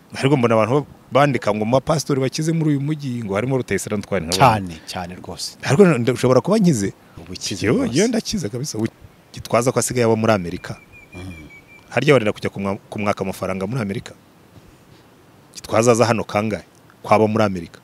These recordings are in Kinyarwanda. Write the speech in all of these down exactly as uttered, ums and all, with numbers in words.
ariko mbona abantu bandika ngo ma pastor bakize muri uyu mujyi ngo harimo Rutayisire Antoine cyane cyane rwose ariko ushobora kuba nkize ubukize yo ndakize kabisa gitwaza ko asigaye aba muri Amerika harya barenda kujya kumwaka amafaranga muri Amerika gitwaza za hano kangahe kwaba muri Amerika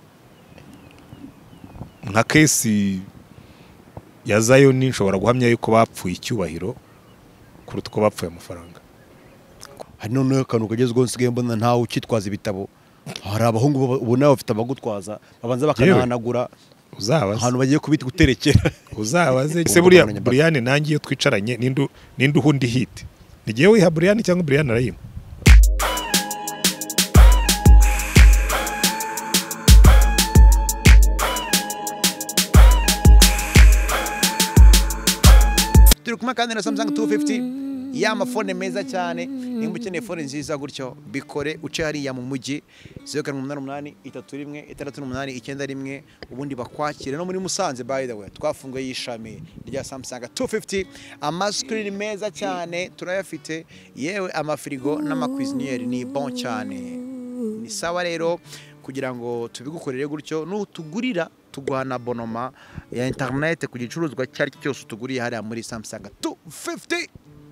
nka kesi ya Zion nshobora guhamya yuko bapfuye icyubahiro kuruta uko bapfuye amafaranga hari none kanu kagezweho nsigaye mbona ntawe ukitwaza ibitabo hari abahungu ubona bafite abagutwaza babanza bakanahanagura uzabaze ahantu bagiye kubita guterekera uzabaze se buriya Brian nangi iyo twicaranye nindu nindu hundi hit nigiye wiha Brian cyangwa Brian arayima turi kumwe kandi na Samsung two fifty ya mafone meza cyane nimba ukeneye phone nziza gutyo bikore uce hariya mu mujyi zero karindwi umunani umunani itatu rimwe itandatu n'umunani icyenda rimwe ubundi bakwakire no muri Musanze by the way twafunguye yishami rya Samsung two fifty amascreen meza cyane turayafite yewe amafrigo n'amacuisiniere ni bon cyane ni sawa rero kugira ngo tubigukorere gutyo n'utugurira tuguhana bonoma ya internet ku gicuruzwa cyari cyose utuguriye hariya muri Samsung two fifty.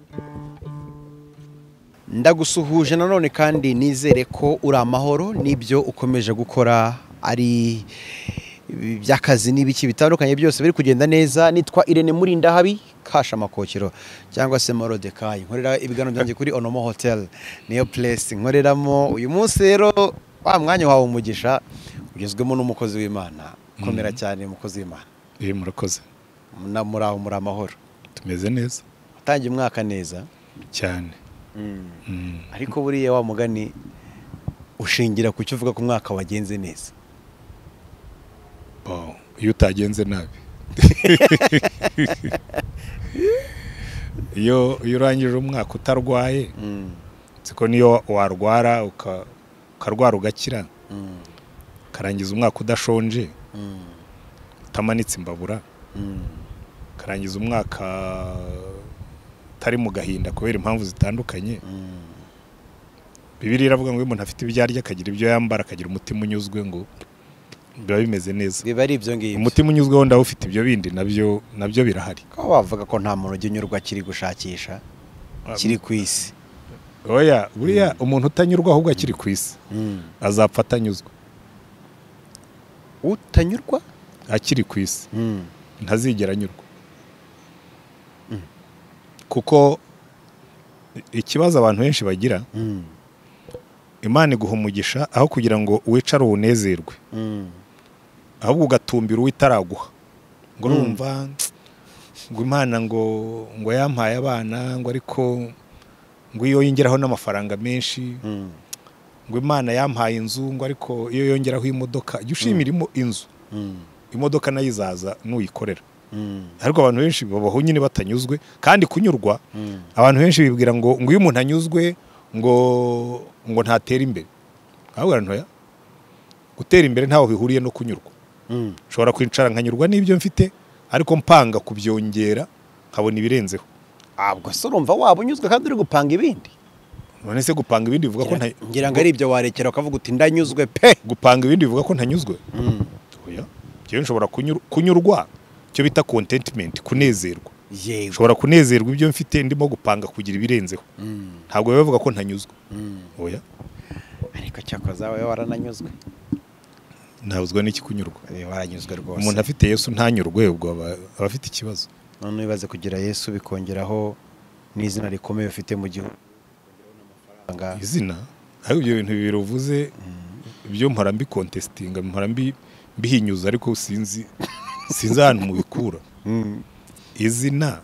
Ndagusuhuje nanone kandi nizere ko uri amahoro nibyo ukomeje gukora ari by'akazi n'ibiki bitandukanye byose biri kugenda neza. Nitwa Irene Murindahabi kasha makokero cyangwa se Morodekayi nkorera ibiganiro byanjye kuri Onomo Hotel niyo place nkoreramo uyu munsi rero wa mwanya wawe umugisha ugezwemo n'umukozi w'Imana komera cyane umukozi w'Imana. Eh murakoze na muraho muri amahoro tumeze neza utangiye umwaka neza cyane. Mm. Mm. Ariko buriya wa mugani ushingira ku cyo uvuga ko umwaka wagenze neza. Bo iyo utagenze nabi iyo iyo urangije umwaka utarwaye mm. siko niyo warwara ukarwara ugakira mm. karangiza umwaka udashonje mm. utamanitse imbabura mm. karangiza umwaka tari mu gahinda kubera impamvu zitandukanye. Bibiliya iravuga ngo umuntu afite ibyarya akagira ibyo yambara akagira umutima unyuzwe ngo biba bimeze neza. Biba ari ibyo ngibyo. Umutima unyuzwe wenda ufite ibyo bindi nabyo nabyo birahari. Ko bavuga ko nta muntu unyurwa kiri gushakisha kiri ku isi. Oya buriya umuntu utanyurwa ahubwo akiri ku isi azapfa atanyuzwe. Utanyurwa akiri ku isi ntazigera anyurwa. Kuko ikibazo abantu benshi bagira mm. Imana iguha umugisha aho kugira ngo wicare unezerwe mm. ahubwo ugatumbira uwitaraguha ngo urumva mm. ngo Imana ngo ngo yampaye abana ngo ariko ngo iyo yongeraho n'amafaranga menshi mm. ngo Imana yampaye inzu ngo ariko iyo yongeraho imodoka yushimira mm. inzu mm. imodoka nayizaza nuyikorera. Mm. Ariko abantu benshi babaho nyine batanyuzwe kandi kunyurwa mm. abantu benshi bibwira ngo ngo uyu muntu anyuzwe ngo ngo ntatera imbere. Ahubwo ntoya gutera imbere ntaho bihuriye no kunyurwa. Mm. Shobora kwicara nkanyurwa n'ibyo mfite ariko mpanga kubyongera nkabona ibirenzeho. Abwo so urumva waba unyuzwe kandi uri gupanga ibindi. None se gupanga ibindi bivuga ko ngira ngo ari ibyo warekera ukavuga uti ndanyuzwe pe. Gupanga ibindi bivuga ko ntanyuzwe. Mm. Oya cyo nshobora kunyurwa cyo bita contentment kunezerwa. Yego. Ushobora kunezerwa ibyo mfite ndimo gupanga kugira ibirenzeho. Mm. Ntabwo bavuga ko ntanyuzwe. Mm. Oya. Ariko cyakoza wawe warananyuzwe. Ntabuzwa n'iki kunyurwa. Eh waranyuzwe rwose. Umuntu afite Yesu ntanyurwe ubwo aba afite ikibazo. None wibaze kugira Yesu bikongeraho n'izina rikomeye ufite mu gihugu. Izina aho ibyo bintu biruvuze ibyo mpara mbi contesting mpara mbi bihinyuza ariko sinzi sinzi ahantu mu bikura. Izina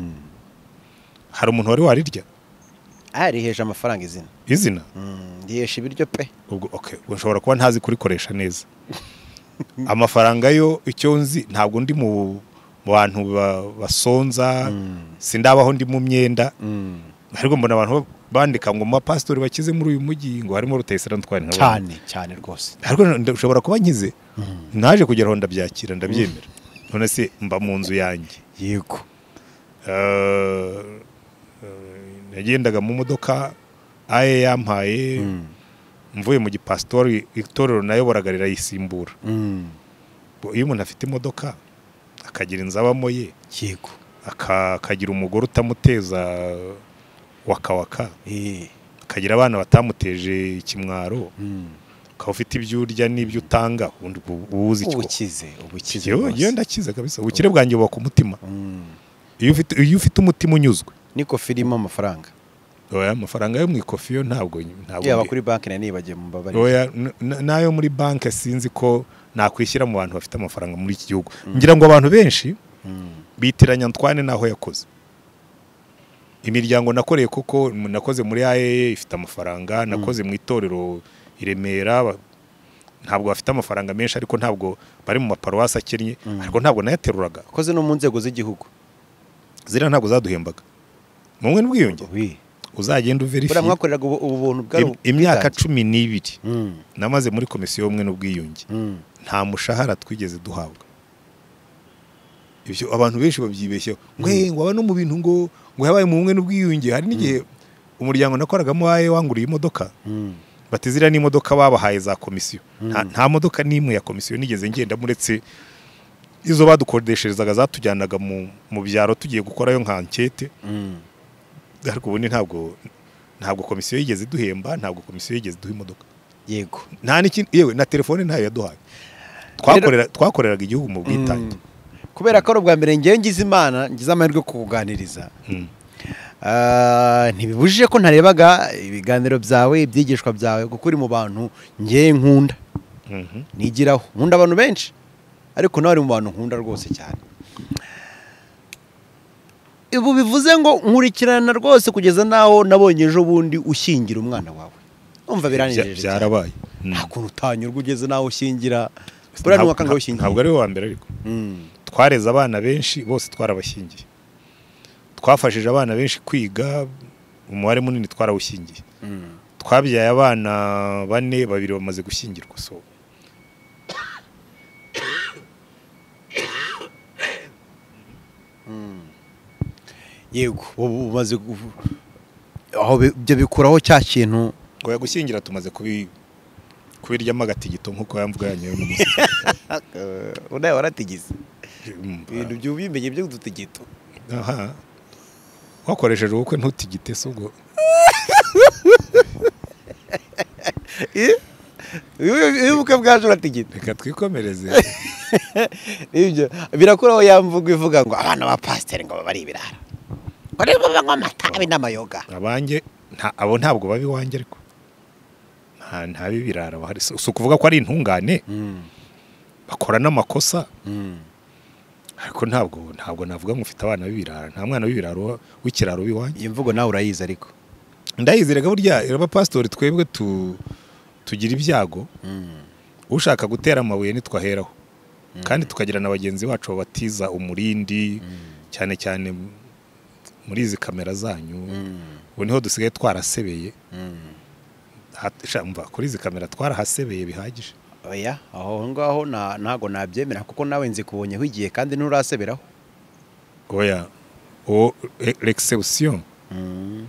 hari umuntu wari warirya ariheje amafaranga izina izina ndiyesha ibiryo pe. Ubwo okay ushobora kuba ntazi kurikoresha neza. Amafaranga yo icyo nzi ntabwo ndi mu bantu basonza sindabaho ndi mu myenda ariko mbona abantu bandika ngo ma pastor bakize muri uyu mujyi ngo harimo Rutayisire Antoine cyane cyane rwose. Ariko ushobora kuba nkize naje kugeraho ndabyakira ndabyemera. None se mba mu nzu yanjye. Yego. Nagendaga mu modoka aye yampaye mvuye mu gipasitori itorero nayoboraga rirayisimbura. Mm. Iyo umuntu afite imodoka akagira inzabamo ye, yego, akagira umugore utamuteza wakawaka, eh, akagira abana batamuteje ikimwaro, mm. ukaba ufite ibyo urya n'ibyo utanga, ubundi ubuzi icyo ubukize ubukize yo ndakize kabisa. Ubukire bwanjye buba ku mutima. Mm. Iyo ufite iyo ufite umutima unyuzwe, niko filimo amafaranga. oya amafaranga yo mu ikofi yo ntabwo ntabwo yaba kuri banki na nibagiye mu babari. oya nayo muri banki sinzi ko nakwishyira mu bantu bafite amafaranga muri iki gihugu. Mm. Ngira ngo abantu benshi mm. bitiranya Antoine naho yakoze. Imiryango nakoreye kuko nakoze muri A E ifite amafaranga, nakoze mu itorero i Remera, ntabwo bafite amafaranga menshi ariko ntabwo bari mu maparuwasi akennye, mm. ariko ntabwo nayateruraga. Koze no mu nzego z'igihugu zira ntabwo zaduhembaga. Mumwe n'ubwiyunge oui, uzagenda uverify. Bura mwakoreraga ubu buntu bwari imyaka cumi n'ibiri mm. namaze muri komisiyo y'ubumwe n'ubwiyunge, mm. nta mushahara twigeze duhabwa. Ibyo abantu benshi babyibeshyeho ngo mm. ngo aba no mu bintu ngo ngo yabaye mu bumwe n'ubwiyunge. Hari n'igihe mm. umuryango nakoragamo waye wanguriye imodoka, mm. batizira n'imodoka babahaye za komisiyo, mm. nta, nta modoka n'imwe ya komisiyo nigeze ngenda muretse izo badukodesherezaga zatujyanaga mu mu byaro tugiye gukorayo nka ankete. Mm. Ariko ubundi ntabwo ntabwo komisiyo yigeze duhemba, ntabwo komisiyo yigeze duha imodoka. Yego, nta n'ikindi yewe na telefone ntayo yaduhaye. Twakorera twakoreraga igihugu mu bwitange. Mm. Kubera ko ubwa mbere ngiye ngize Imana ngize amahirwe kukuganiriza. Mm. Uh, ntibibujije ko ntarebaga ibiganiro byawe, ibyigishwa byawe, kuko uri mu bantu ngiye nkunda. Mhm. Nigiraho nkunda abantu benshi, ariko nawe uri mu bantu nkunda rwose cyane. Ibu bivuze ngo nkurikirana rwose kugeza naho nabonye ejo bundi ushingira umwana wawe. Umva biranejeje. Byarabaye. Nta kuntu utanyurwa ugeze naho ushingira. Bura ni wakanga ushingira. Ntabwo ari wa mbere ariko. Mm. Twareze abana benshi bose twarabashingiye. Twafashije abana benshi kwiga, umubare munini twarawushingiye. Mm. Twabyaye abana bane, babiri bamaze gushyingirwa. So yego, umaze aho byo bikuraho cya kintu ngo yagushyingira tumaze kubi kubiryamo agatigito nkuko yamvuga yanyewe n'umusi. Unaye waratigize. Ibintu byo bimenye byo gutigito. Aha. Wakoresheje ubukwe ntutigite so ubwo. Eh? Iyo ubukwe bwaje uratigite. Reka twikomereze. Ibyo birakuraho yamvuga ivuga ngo abana ba pastor ngo bari ibirara. Bari baba ng'amatabi n'amayoga. Abanjye nta abo ntabwo babi wanje ariko. Nta nta bibirara bahari. So kuvuga ko ari intungane. Mm. Bakora n'amakosa. Mm. Ariko ntabwo ntabwo navuga ngo ufite abana bibirara. Nta mwana w'ibiraro w'ikiraro biwanje. Iyi mvugo nawe urayiza ariko. Ndayizerega burya aba pastor twebwe tu tugira ibyago. Mm. Ushaka gutera amabuye nitwaheraho. Mm. Kandi tukagira na bagenzi bacu batiza umurindi. Mm. Cyane cyane muri izi kamera zanyu. Mm. Ubu niho dusigaye twarasebeye. Mm. Hatshamba kuri izi kamera twarahasebeye bihagije. Oya, aho ngaho na ntago nabyemera kuko nawe nzi kubonye higiye kandi nturaseberaho. Oya. O l'exception. Mm.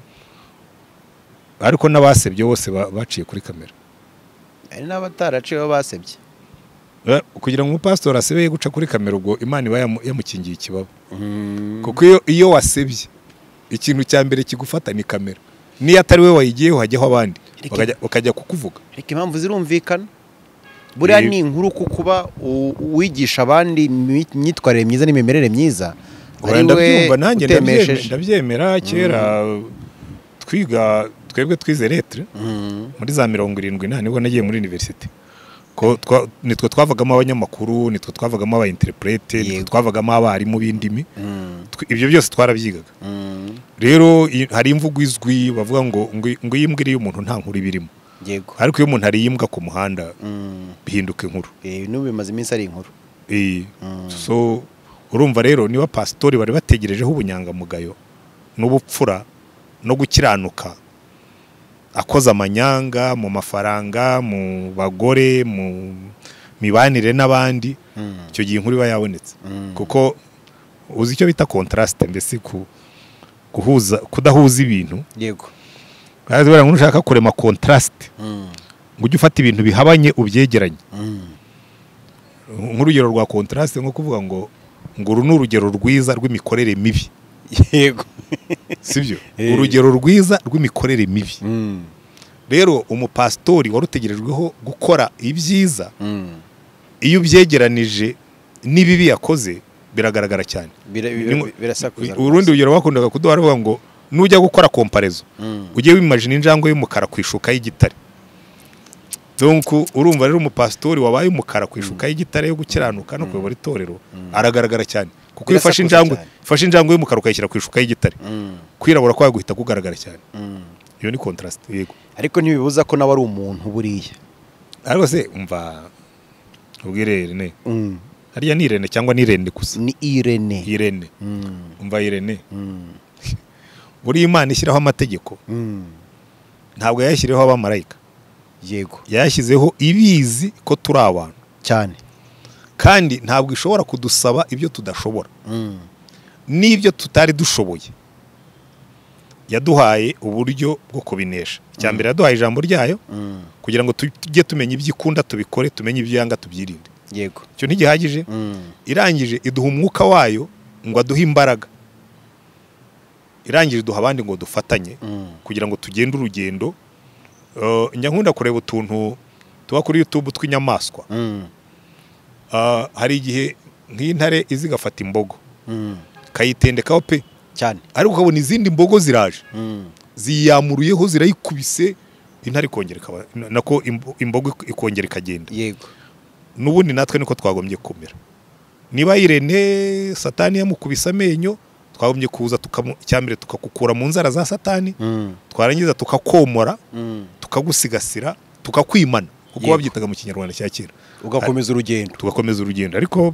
Ariko nabasebye bose baciye kuri kamera. Ari n'abataraciyeho basebye. Kugira ngo umupastor asebeye guca kuri kamera ubwo Imana iba yamukingiye ikibabo. Mm. Kuko iyo iyo wasebye ikintu cya mbere kigufata ni kamera. Niyo atari we wayigiyeho hajyaho abandi bakajya kukuvuga. Ariko impamvu zirumvikana. Buriya ni inkuru kukuba uwigisha abandi imyitwarire myiza n'imimerere myiza. Ndabyumva nanjye ndabyemera kera twiga twebwe twize lettre muri za mirongo irindwi na nibwo nagiye muri university. Ko nitwe twavagamo abanyamakuru, nitwe twavagamo aba interprete, nitwe twavagamo abarimu b'indimi. Ibyo byose twarabyigaga. Rero hari imvugo izwi bavuga ngo ngo yimbwiriye umuntu nta nkuru ibirimo. Yego. Ariko iyo umuntu ari yimbwa ku muhanda bihinduka inkuru. Eh n'ubu bimaze iminsi ari inkuru. Eh. So urumva rero niba pastori bari bategerejeho ubunyangamugayo n'ubupfura no gukiranuka, akoza amanyanga mu mafaranga, mu bagore, mu mibanire n'abandi, icyo gihe inkuru iba yabonetse. Kuko uzi icyo bita contrast, mbese ku kuhuza kudahuza ibintu. Yego. Bazi bara ushaka kurema contrast. ngo ujye ufata ibintu bihabanye ubyegeranye. Nk'urugero rwa contraste nko kuvuga ngo ngo uru ni urugero rwiza rw'imikorere mibi. Yego. Sibyo? Urugero rwiza rw'imikorere mibi. Rero umupastori warutegerejweho gukora ibyiza, iyo ubyegeranije n'ibibi yakoze biragaragara cyane. Birasakuza. Urundi rugero bakundaga kuduha bavuga ngo nujya gukora comparaison ujye wimagine injangwe y'umukara ku ishuka y'igitare. Donc urumva rero umupastori wabaye umukara ku ishuka y'igitare yo gukiranuka no kuyobora itorero aragaragara cyane, kuko iyo ufashe injangwe ufashe injangwe y'umukara ukayishyira ku ishuka y'igitare kwirabura kwa guhita kugaragara cyane. Iyo ni contrast. Yego, ariko ntibibuza ko nawe ari umuntu buriya. Ariko se umva ubwire ne hariya ni Irene cyangwa ni Irene gusa? Ni Irene. Irene. Umva Irene. Buri Imana ishyiraho amategeko ntabwo yayashyiriyeho abamarayika. Yego, yashyizeho ibizi ko turi abantu cyane, kandi ntabwo ishobora kudusaba ibyo tudashobora n'ibyo tutari dushoboye. Yaduhaye uburyo bwo kubinesha. Icya mbere yaduhaye ijambo ryayo kugira ngo tujye tumenya ibyo ikunda tubikore, tumenye ibyo yanga tubyirinde. Yego, icyo ntigihagije. Irangije iduha umwuka wayo ngo aduhe imbaraga. Irangije iduha abandi ngo dufatanye kugira ngo tugende urugendo. Njya nkunda kureba utuntu tuba kuri YouTube tw'inyamaswa. Hari igihe nk'intare izi gafata imbogo kayitendekaho pe cyane, ariko ukabona izindi mbogo ziraje ziyamuruyeho zirayikubise, intare ikongera nako imbogo ikongera ikagenda. Yego, n'ubundi natwe niko twagombye kumera. Niba Irene Satani yamukubise amenyo, twagombye kuza tukamucyambere tukakukura mu nzara za Satani, twarangiza tukakomora, tukagusigasira, tukakwimana, kuko babyitaga mu Kinyarwanda cya kera. Ugakomeza urugendo. Tugakomeza urugendo, ariko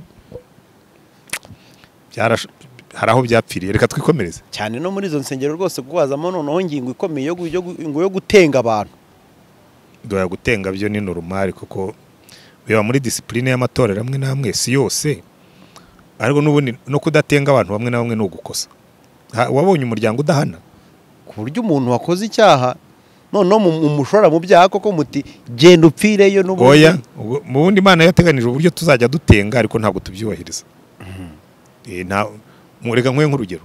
hari aho byapfiriye. Reka twikomereze cyane no muri izo nsengero rwose kuwazamo noneho ingingo ikomeye yo gutenga abantu. Doya gutenga byo ni normal, kuko biba muri discipline y'amatorero amwe namwe, si yose. Ariko n'ubundi no kudatenga abantu bamwe na bamwe no gukosa. Wabonye umuryango udahana ku buryo umuntu wakoze icyaha noneho umushora mu byaha koko muti genda upfireyo n'ubundi. Oya, mu bundi Imana yateganije uburyo tuzajya dutenga, ariko ntabwo tubyubahiriza. Eh nta murega nkwe nk'urugero.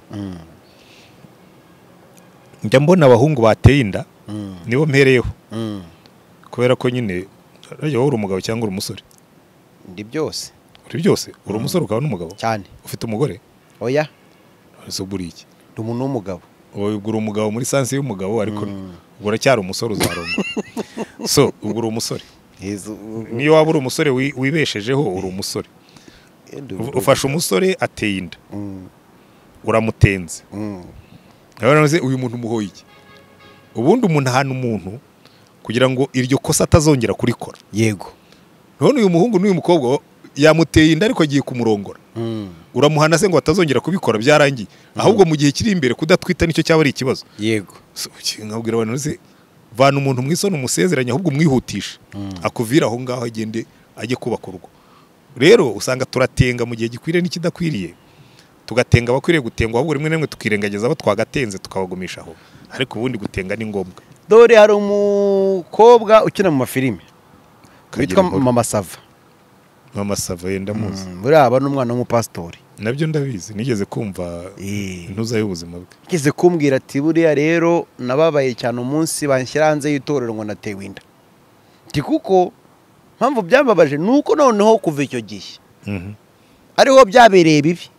Njya mbona abahungu bateye inda nibo mpereyeho. Kubera ko nyine ryo uri umugabo cyangwa uri umusore. Ndi byose. Uri byose, uri umusore ukaba n'umugabo cyane. Ufite umugore? Oya. Ese buri iki? Ndi umuntu w'umugabo. Uri umugabo muri sanse y'umugabo, ariko ubwo cyari umusore uzaronga. So ubwo uri umusore. Niyo waba uri umusore wibeshejeho, uri umusore. Ufashe umusore ateye inda, uramutenze. Nawe uyu muntu umuhoye iki? Ubundi umuntu ahantu umuntu kugira ngo iryo kosa atazongera kurikora. Yego, none uyu muhungu n'uyu mukobwa yamuteye inda ariko agiye kumurongora. Uramuhana se ngo atazongera kubikora, byarangiye. Ahubwo mu gihe kiri imbere kudatwita nicyo cyaba ari ikibazo. Yego, nkabwira abantu se vana umuntu mwisoni umusezeranya, ahubwo umwihutisha akuvira aho ngaho agende ajye kubaka urugo. Rero usanga turatenga mu gihe gikwiriye n'ikidakwiriye, tugatenga abakwiriye gutengwa, ahubwo rimwe n'imwe tukirengagiza abo twagatenze tukabagumisha aho. Ariko ubundi gutenga ni ngombwa. Dore hari umukobwa ukina mu mafilime witwa Mama Sava. Mama Sava yenda muzi. Buriya aba n'umwana w'umupastori. Nabyo ndabizi, nigeze kumva intuza y'ubuzima bwe. Nigeze kumbwira ati buriya rero nababaye cyane umunsi banshyira hanze y'itorero ngo natewe inda. Ti kuko mpamvu byambabaje nuko noneho kuva icyo gihe ariho byabereye bibi.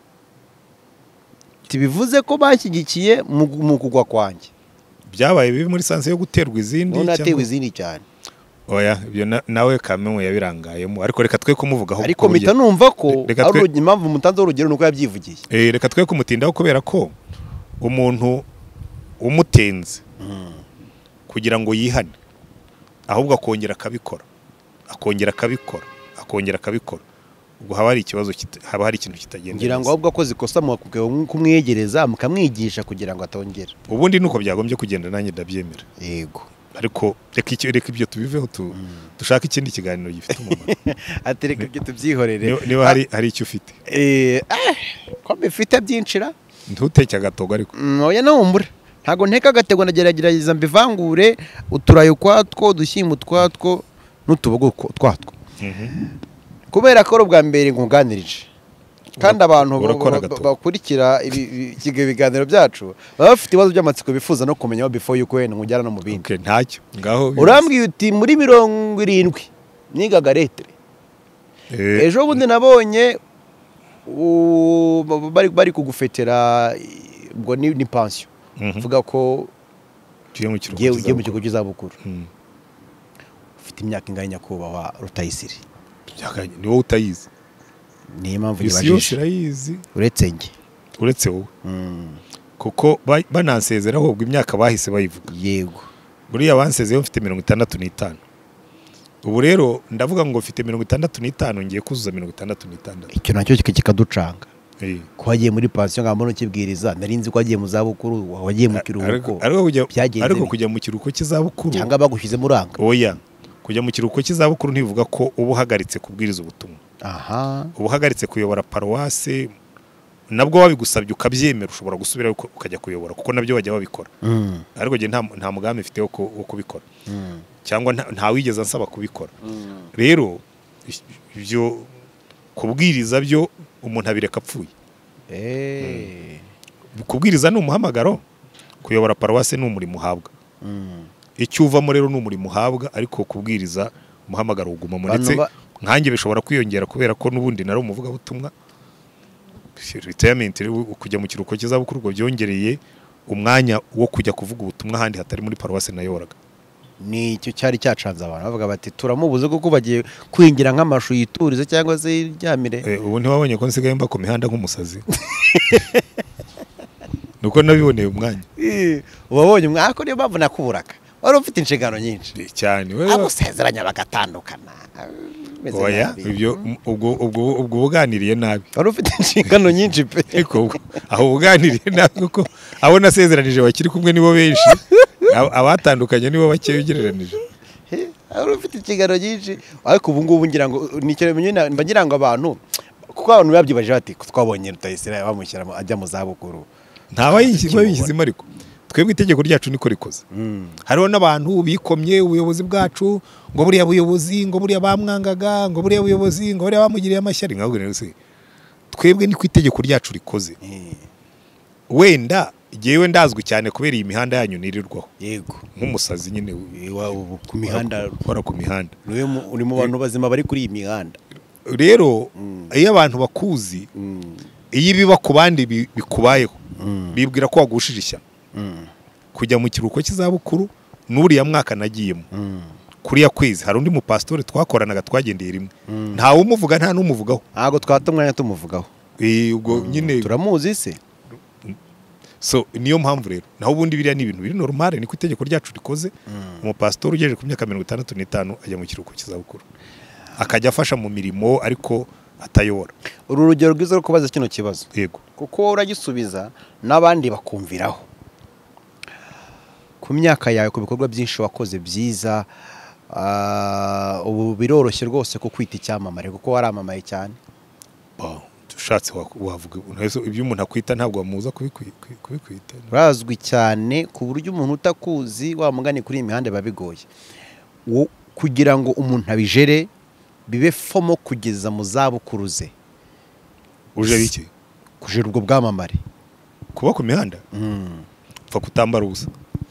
Tibivuze ko bashyigikiye mu kugwa kwanjye. Byabaye bibi muri sanse yo guterwa izindi cyangwa natewe izindi cyane. Oya, ibyo nawe Kamemwe yabirangayemo, ariko reka twe kumuvugaho. Ariko mpita numva ko ari impamvu mutanze urugero nuko yabyivugiye. Eh reka twe kumutindaho kubera ko umuntu umutenze kugira ngo yihane, ahubwo akongera akabikora, akongera akabikora, akongera akabikora, ubwo haba hari ikibazo, haba hari ikintu kitagenda. Ngira ngo ahubwo akoze ikosa mu kumwegereza mukamwigisha kugira ngo atongera. Ubundi nuko byagombye kugenda, nanjye ndabyemera. Yego, ariko reka icyo reka ibyo tubiveho dushaka ikindi kiganiro gifite umumaro. Ati reka ibyo tubyihorere. Niba hari hari icyo ufite. Eh ko bifite byinshira. Ntuteke agatogo ariko. Oya nawumbura. ntago nteka agatego ndagerageza mbivangure uturayo kwatwo udushyimbo twatwo n'utubogo twatwo kubera ko ubwa mbere nkuganirije kandi abantu bakurikira ibiganiro byacu baba bafite ibibazo by'amatsiko bifuza no kumenya before yuko wenda nkujyana no mu bindi ntacyo ngaho urambwiye uti muri mirongo irindwi nigaga letre ejo bundi nabonye bari bari kugufetera ubwo ni pension vuga ko ugiye mu kigo cy'izabukuru ufite imyaka ingana nyakubahwa Rutayisire ni wowe utayizi niyo mpamvu nibajije irayizi uretse njye uretse wowe kuko banansezeraho ubwo imyaka bahise bayivuga yego buriya bansezeho mfite mirongo itandatu n'itanu ubu rero ndavuga ngo mfite mirongo itandatu n'itanu ngiye kuzuza mirongo itandatu n'itandatu icyo nacyo kikaducanga ko wagiye muri pansiyo nka mbona ukibwiriza nari nzi ko wagiye mu zabukuru wagiye mu kiruhuko ariko kujya mu kiruhuko cy'izabukuru cyangwa bagushyize muranga oya kujya mu kiruhuko cy'izabukuru ntibivuga ko uba uhagaritse kubwiriza ubutumwa aha uba uhagaritse kuyobora paruwase nabwo wabigusabye ukabyemera ushobora gusubira ukajya kuyobora kuko nabyo bajya babikora ariko njye nta mugambi mfite wo kubikora cyangwa nta wigeze ansaba kubikora rero ibyo kubwiriza byo umuntu abireka apfuye kubwiriza ni umuhamagaro kuyobora paruwase ni umurimo uhabwa icyo uvamo rero ni umurimo uhabwa ariko kubwiriza umuhamagaro ugumamo ndetse nkanjye bishobora kwiyongera kubera ko n'ubundi nari umuvugabutumwa retirement kujya mu kiruhuko cy'izabukuru ubwo byongereye umwanya wo kujya kuvuga ubutumwa ahandi hatari muri paruwase nayoboraga ni icyo cyari cyacanze abantu bavuga bati turamubuze kuko bagiye kwingira nk'amashu yiturize cyangwa se iryamire ubu ntiwabonye ko nsigaye mba ku mihanda nk'umusazi nuko nabiboneye umwanya ubabonye umwanya ariko niyo mpamvu nakuburaga wari ufite inshingano nyinshi cyane abusezeranya bagatandukana oya ibyo ubwo ubwo ubwo buganiriye nabi wari ufite inshingano nyinshi pe eko aho buganiriye nabi kuko abo nasezeranije bakiri kumwe nibo benshi abatandukanye nibo bake ugereranije wari ufite inshingano nyinshi ariko ubu ngubu ngira ngo nikere mba ngira ngo abantu kuko abantu babyibaje bati twabonye Rutayisire bamushyira ajya mu zabukuru ntawe yishyizemo ariko twebwe itegeko ryacu niko rikoze hariho n'abantu bikomye ubuyobozi bwacu ngo buriya buyobozi ngo buriya bamwangaga ngo buriya buyobozi ngo buriya bamugiriye amashyari nkaho rero se twebwe niko itegeko ryacu rikoze wenda jewe ndazwi cyane kubera iyi mihanda yanyu nirirwaho yego nk'umusazi nyine ku mihanda ukora ku mihanda uri mu bantu bazima bari kuri iyi mihanda rero iyo abantu bakuzi iyo ibiba ku bandi bikubayeho bibwira ko wagushije ishyano kujya mu kiruhuko cy'izabukuru n'uriya mwaka nagiyemo kuriya kwezi hari undi mupasitori twakoranaga twagendeye rimwe ntawe umuvuga nta n'umuvugaho ntabwo twata umwanya tumuvugaho ubwo nyine turamuzi se so niyo mpamvu rero naho ubundi biriya ni ibintu biri normale niko itegeko ryacu rikoze umupasitori ugejeje ku myaka mirongo itandatu n'itanu ajya mu kiruhuko cy'izabukuru akajya afasha mu mirimo ariko atayobora uru rugero rwiza rwo kubaza kino kibazo yego kuko uragisubiza n'abandi bakumviraho ku myaka yawe ku bikorwa byinshi wakoze byiza ubu biroroshye rwose ko kwita icyamamare kuko waramamaye cyane ushatse wavuga ibyo umuntu akwita ntabwo wamuza kubikwita urazwi cyane ku buryo umuntu utakuzi wamugani kuri iyi mihanda biba bigoye kugira ngo umuntu abijere bibe fomo kugeza mu zabukuru ze uje biki kujera ubwo bwamamare kuba ku mihanda upfa kutambara ubusa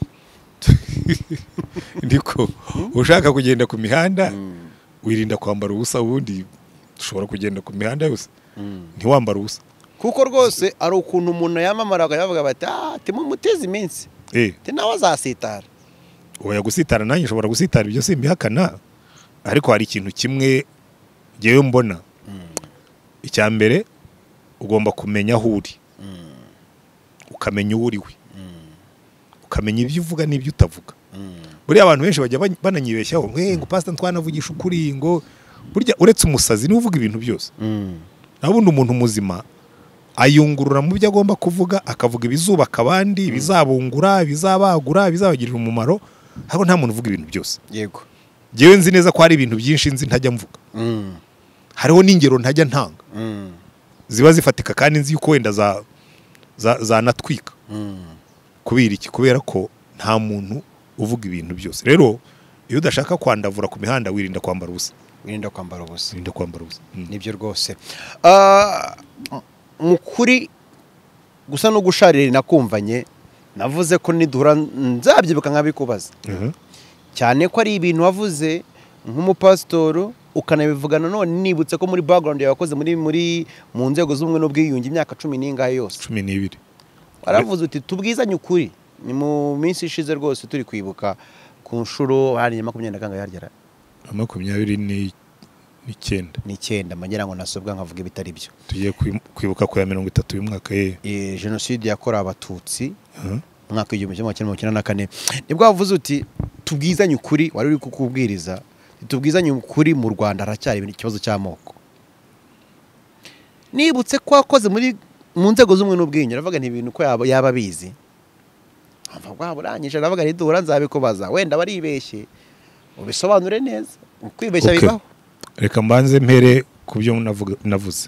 ndiko ushaka kugenda ku mihanda wirinda kwambara ubusa ubundi ushobora kugenda ku mihanda yose ntiwambara ubusa kuko rwose ari ukuntu umuntu yamamara akavuga bati ah timumuteze iminsi eh nawe azasitara oya gusitara nanjye ushobora gusitara ibyo simbihakana ariko hari ikintu kimwe ngewe mbona icya mbere ugomba kumenya aho uri ukamenya uwo uriwe ukamenya ibyo uvuga n'ibyo utavuga buriya abantu benshi bajya bananyibeshyaho ngo pastor twanavugisha ukuri ngo burya uretse umusazi niwe uvuga ibintu byose naho ubundi umuntu muzima ayungurura mu byo agomba kuvuga akavuga ibizubaka abandi ibizabungura ibizabagura ibizabagirira umumaro ariko nta muntu uvuga ibintu byose yego jewe nzi neza ko hari ibintu byinshi nzi ntajya mvuga hariho n'ingero ntajya ntanga ziba zifatika kandi nzi yuko wenda za zanatwika kubera iki kubera ko nta muntu uvuga ibintu byose rero iyo udashaka kwandavura ku mihanda wirinda kwambara ubusa wirinda kwambara ubusa wirinda kwambara ubusa nibyo rwose ah mukuri gusa no gusharira nakumvanye navuze ko nidura nzabyibuka nkabikubaza cyane ko ari ibintu wavuze nk'umupasitoro ukanabivugana none nibutse ko muri background yakoze muri muri mu nzego z'umwe n'ubwiyunge imyaka cumi n'ingahe yose cumi n'ibiri waravuze uti tubwizanye ukuri ni mu minsi ishize rwose turi kwibuka ku nshuro hari makumyabiri na kangahe harya makumyabiri n'icyenda n'icyenda magira ngo nasobwa nkavuga ibitari byo tugiye kwibuka ku ya mirongo itatu y'umwaka ye eh jenoside yakorewe abatutsi mwaka w'igihumbi kimwe magana cyenda na kane nibwo wavuze uti tubwizanye ukuri wari uri kukubwiriza tubwizanye ukuri mu Rwanda haracyari ikibazo cy'amoko nibutse ko wakoze muri mu nzego z'umwe n'ubwiyunge ravuga nti ibintu ko yaba yaba bizi amva bwa buranyije ravuga nti dura nzabikubaza wenda baribeshye ubisobanure neza ukwibeshya bibaho reka mbanze mpere ku byo navuze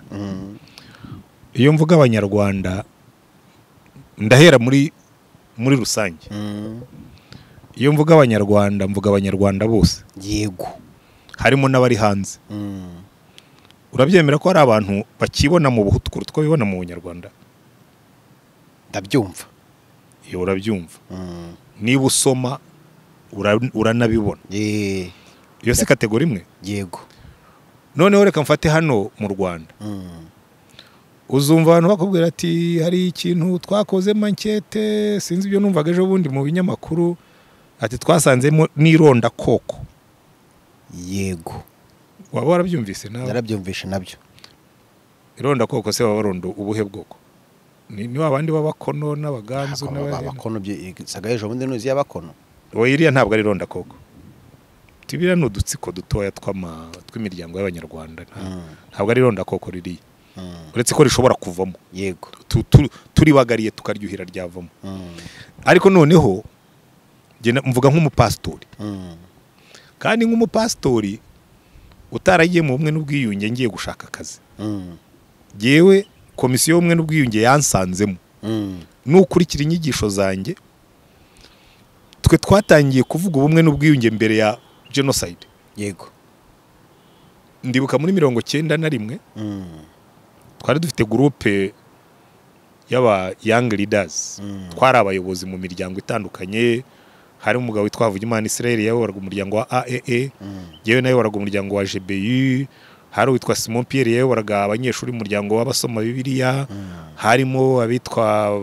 iyo mvuga abanyarwanda ndahera muri muri rusange iyo mvuga abanyarwanda mvuga abanyarwanda bose yego harimo n'abari hanze urabyemera ko hari abantu bakibona mu buhutu kuruta bibona mu bunyarwanda ndabyumva iyo urabyumva niba usoma uranabibona iyo si kategori imwe yego noneho reka mfate hano mu Rwanda uzumva abantu bakubwira ati hari ikintu twakoze mankete sinzi ibyo numvaga ejo bundi mu binyamakuru ati twasanzemo n'ironda koko yego waba warabyumvise nawe narabyumvishe nabyo ironda koko se waba warondo ubuhe bwoko ni ni abandi b'abakono n'abaganzu n'abakono sagaye ejo bundi nuzi y'abakono wowe iriya ntabwo ari ironda koko tibira n'udutsiko dutoya tw'ama tw'imiryango y'abanyarwanda ntabwo ari ironda koko riri uretse ko rishobora kuvamo yego turibagariye tukaryuhira ryavamo ariko noneho mvuga nk'umupastori kandi nk'umupastori utaragiye mu bumwe n'ubwiyunge ngiye gushaka akazi yewe komisiyo y'ubumwe n'ubwiyunge yansanzemo nukurikira inyigisho zanjye twe twatangiye kuvuga ubumwe n'ubwiyunge mbere ya genocide yego ndibuka muri mirongo cyenda na rimwe twari dufite groupe y'aba young leaders twari abayobozi mu miryango itandukanye hari umugabo witwa Havugimana Israel yayoboraga umuryango wa A E E yewe nayo waraga umuryango wa G B U hari witwa Simon Pierre yayoboraga abanyeshuri mu muryango w'abasoma Bibiliya harimo abitwa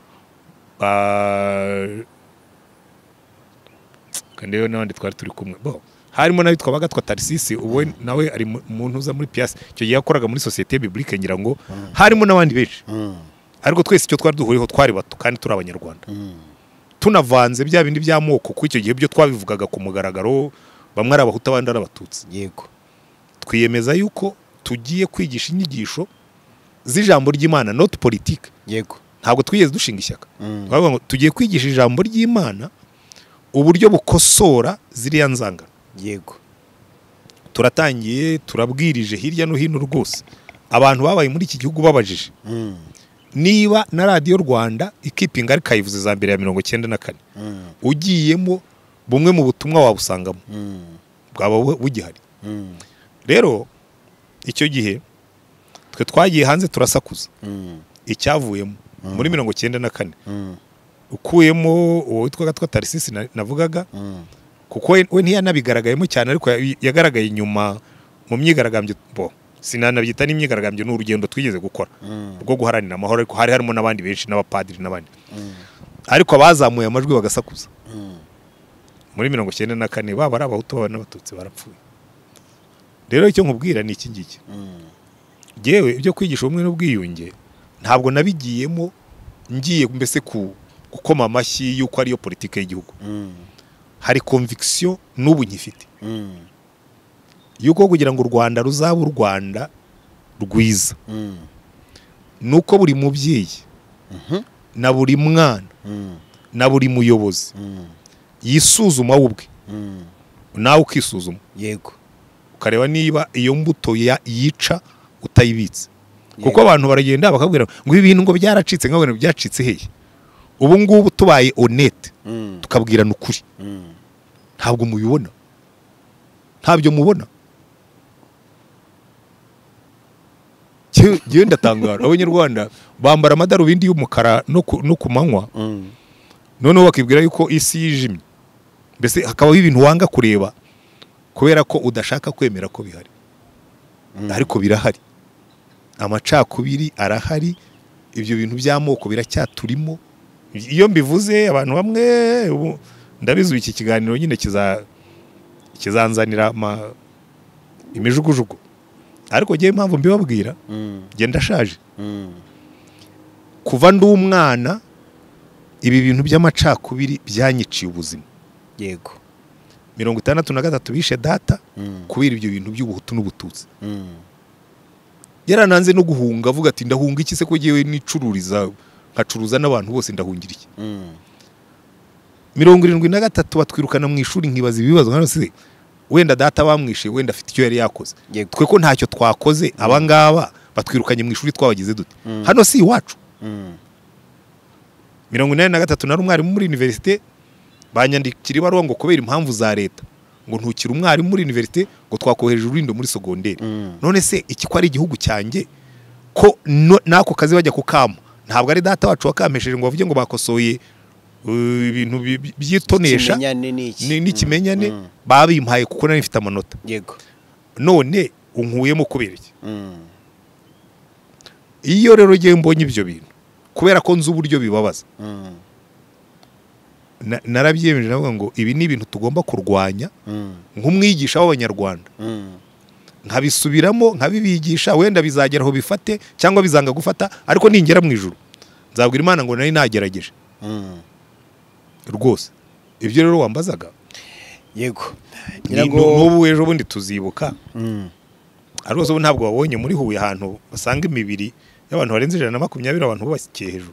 kandeyo n'abandi twari turi kumwe bo harimo n'abitwa bagatwa Tarsisi uwo nawe ari umuntu uza muri Piace cyo yakoraga muri société biblique ngira ngo harimo n'abandi benshi ariko twese icyo twari duhuriyeho twari bato kandi turi abanyarwanda tunavanze bya bindi by'amoko ku icyo gihe byo twabivugaga ku mugaragaro bamwe ari abahuta abandi ari abatutsi yego twiyemeza yuko tugiye kwigisha inyigisho z'ijambo ry'Imana not politique yego ntabwo twigeze dushinga ishyaka twavuga ngo tugiye kwigisha ijambo ry'Imana uburyo bukosora ziriya nzangano yego turatangiye turabwirije hirya no hino rwose abantu babaye muri iki gihugu babajije niba na Radio Rwanda ikipinga ari kayivuze za mbere ya mirongo cyenda na kane ugiyemo bumwe mu butumwa wabusangamo bwaba bugihari rero icyo gihe twe twagiye hanze turasakuza icyavuyemo muri mirongo cyenda na kane ukuyemo uwo witwa Gatwa Tarsisi navugaga kuko we ntiyanabigaragayemo cyane ariko yagaragaye nyuma mu myigaragambyo bo sinanabyita n'imyigaragambyo n'urugendo twigeze gukora rwo guharanira amahoro ariko hari harimo n'abandi benshi n'abapadiri n'abandi ariko abazamuye amajwi bagasakuza muri mirongo cyenda na kane baba ari abahutu baba n'abatutsi barapfuye rero icyo nkubwira ni iki ngiki yewe ibyo kwigisha ubumwe n'ubwiyunge ntabwo nabigiyemo ngiye mbese ku gukoma amashyi yuko ariyo politike y'igihugu hari conviction n'ubu nyifite yuko kugira ngo u Rwanda ruzaba u Rwanda rwiza nuko buri mubyeyi na buri mwana na buri muyobozi yisuzuma ubwe nawe ukisuzuma yego ukareba niba iyo mbuto yica utayibitse kuko abantu baragenda bakabwira ngo ibintu ngo byaracitse nk'abana byacitse hehe ubu ngubu tubaye honete Mm. tukabwirana ukuri Mm. ntabwo mubibona ntabyo mubona Jyewe ndatangara abanyarwanda bambara amadarubindi y'umukara no ku- no ku manywa Mm. noneho bakibwira yuko isi yijimye mbese hakabaho ibintu wanga kureba kubera ko udashaka kwemera ko bihari ariko birahari amacakubiri arahari ibyo bintu by'amoko biracyaturimo iyo mbivuze abantu bamwe ubu ndabizi iki kiganiro nyine kiza kizanzanira ama imijugujugu ariko ngiye impamvu mbibabwira Mm. genda ndashaje Mm. kuva ndi umwana ibi bintu by'amacakubiri byanyiciye ubuzima Yego. mirongo itandatu na gatatu bishe data Mm. kubera ibyo bintu by'ubuhutu n'ubututsi Mm. yarananze no guhunga avuga ati ndahunga iki se ko ngewe nicururiza nkacuruza n'abantu bose ndahungira iki Mm. mirongo irindwi na gatatu batwirukana mu ishuri nkibaza ibibazo nka se wenda data bamwishe wenda afite icyo yari yakoze Yego. twe ko ntacyo twakoze abangaba batwirukanye mu ishuri twabagize dute Mm. hano si iwacu Mm. mirongo inani na gatatu nari umwarimu muri universite banyandikira ibaruwa ngo kubera impamvu za leta ngo ntukire umwarimu muri universite ngo twakohereje urindo muri segonderi Mm. none se iki ko ari igihugu cyanjye ko no- n'ako kazi bajya kukama ntabwo ari data wacu wakampesheje ngo bavuge ngo bakosoye uh, ibintu bi- bi- byitonesha Ikimenyane ni iki? ni- n'ikimenyane Mm. babimpaye kuko nari mfite amanota Yego. none unkuyemo kubera iki Mm. iyo rero ngiye mbonye ibyo bintu kubera ko nzi uburyo bibabaza Mm. na- narabyiyemeje navuga ngo ibi ni ibintu tugomba kurwanya Mm. nk'umwigisha w'abanyarwanda Mm. nkabisubiramo nkabibigisha wenda bizagera aho bifate cyangwa bizanga gufata ariko ningera mu ijuru nzabwira Imana ngo nari nagerageje Mm. rwose ibyo rero wambazaga Yego. ni- Ngira ngo n'ubu ejo bundi tuzibuka Mm. ariko ubu ntabwo wabonye muri Huye ahantu basanga imibiri y'abantu barenze ijana na makumyabiri abantu bubakiye hejuru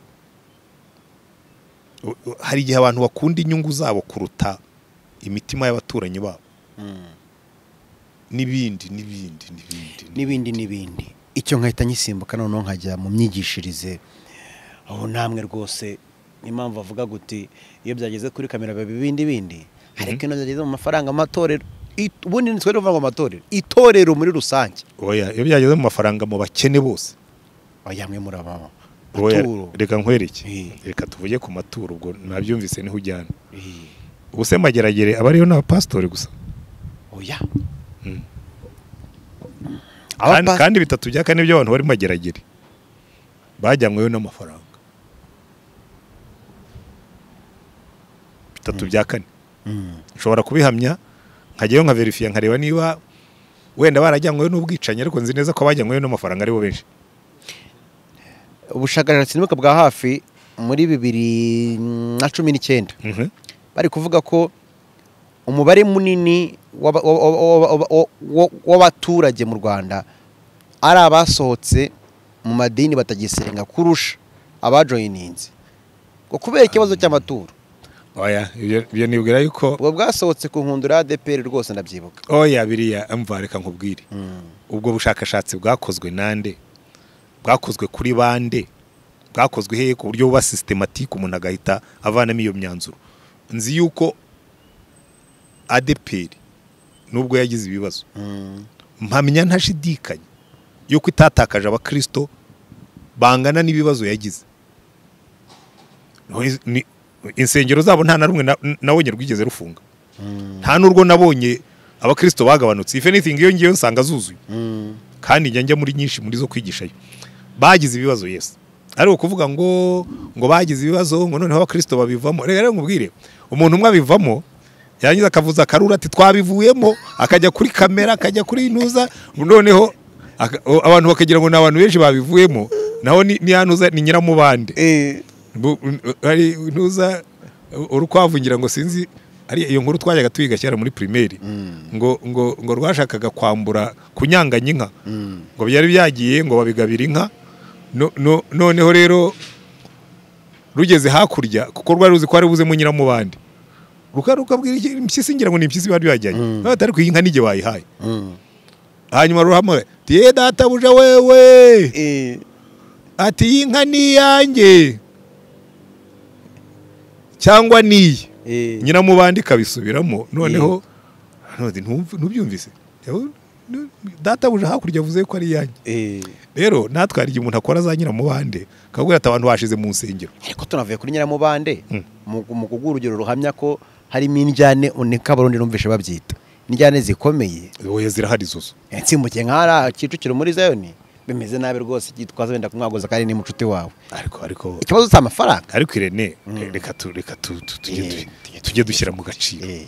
U- u- hari igihe abantu bakunda inyungu zabo kuruta imitima y'abaturanyi babo Mm. n'ibindi n'ibindi n'ibindi n'ibindi n'ibindi icyo nkahita nyisimbuka noneho nkajya mu myigishirize aho namwe rwose impamvu avuga guti iyo byageze kuri kamera biba ibindi bindi ariko ino byageze mu mafaranga amatorero it- ubundi ni twari tuvuga ngo amatorero itorero muri rusange oya iyo byageze mu mafaranga mu bakene bose oya mwe muraba oya maturo reka nkwereke Eh. reka tuvuge ku maturo ubwo nabyumvise niho ujyana Eh, ubu se mageragere aba ariyo n'abapasitori gusa oya Mm. kandi, Abapa- kandi bitatu bya kane by'abantu bari mageragere bajyanyweyo n'amafaranga bitatu bya kane Mm. nshobora kubihamya nkajyayo nkaverifiya nkareba niba wenda barajyanyweyo n'ubwicanyi ariko nzi neza ko abajyanyweyo n'amafaranga aribo benshi ubushakashatsi nibuka bwa hafi muri bibiri na cumi n'icyenda Mhm. bari kuvuga ko umubare munini w'aba- w'aba- w'aba- w'aba- w'aba- w'abaturage mu Rwanda ari abasohotse mu madini batagisenga kurusha abajoyininze ngo kubera ikibazo cy'amaturo oya ibyo ibyo nibwira yuko ubwo bwasohotse ku nkundura ya A D P R rwose ndabyibuka oya biriya mva reka nkubwire ubwo bushakashatsi bwakozwe nande bwakozwe kuri bande bwakozwe hehe ku buryo buba systematique umuntu agahita avanamo iyo myanzuro nzi yuko A D P R nubwo yagize ibibazo Mm. mpamya ntashidikanya yuko itatakaje abakristo bangana n'ibibazo yagize Ni- ni- insengero zabo nta na rumwe na- nabonye rwigeze rufunga Mm. nta n'urwo nabonye abakristo bagabanutse if anything iyo ngiyo nsanga zuzuye Mm. kandi njya njya muri nyinshi muri zo kwigishayo bagize ibibazo yes ariko kuvuga ngo ngo bagize ibibazo ngo noneho abakristo babivamo rero nkubwire umuntu umwe abivamo yarangiza akavuza akarura ati twabivuyemo akajya kuri kamera akajya kuri intuza noneho aka- o- abantu bakagira ngo ni abantu benshi babivuyemo naho ni ni yanuza ni nyiramubande Eh, Bu- hari intuza urukwavu ngira ngo sinzi ari iyo nkuru twajyaga twiga cyera muri primaire mm. ngo ngo ngo rwashakaga kwambura kunyanganya inka Mm. ngo byari byagiye ngo babigabira inka no, no, noneho rero rugeze hakurya kuko rwari ruzi ko ari buzemo nyiramubande ruka rukabwira iki impyisi ngira ngo ni impyisi bari bajyanye Mm. mm. atari ku inka nige bayihaye Mm. hanyuma ruhamwe tiye data buja wewe Eh, ati iyi nka ni iyanjye cyangwa niyi Eh. nyiramubande ikabisubiramo noneho none ntumv- ntubyumvise Yaho- nu- databuja hakurya avuze ko ari iyanjye Eh. rero natwe hari igihe umuntu akora za nyiramubande akabwira ati abantu bashize mu nsengero ariko tunavuye kuri nyiramubande Mm. mu mu kuguha urugero ruhamya ko harimo injyane unika abarundi numvishe babyita injyane zikomeye oya zirahari zuzo nsimbukiye nk'ahari Kicukiro muri Zayoni bimeze nabi rwose gitwaza wenda kumwagoza kandi ni mucuti wawe ariko ariko ikibazo si amafaranga ariko Irene reka tu reka tu tu- tujye Eh, tu- tujye- tujye dushyira mu gaciro Eh.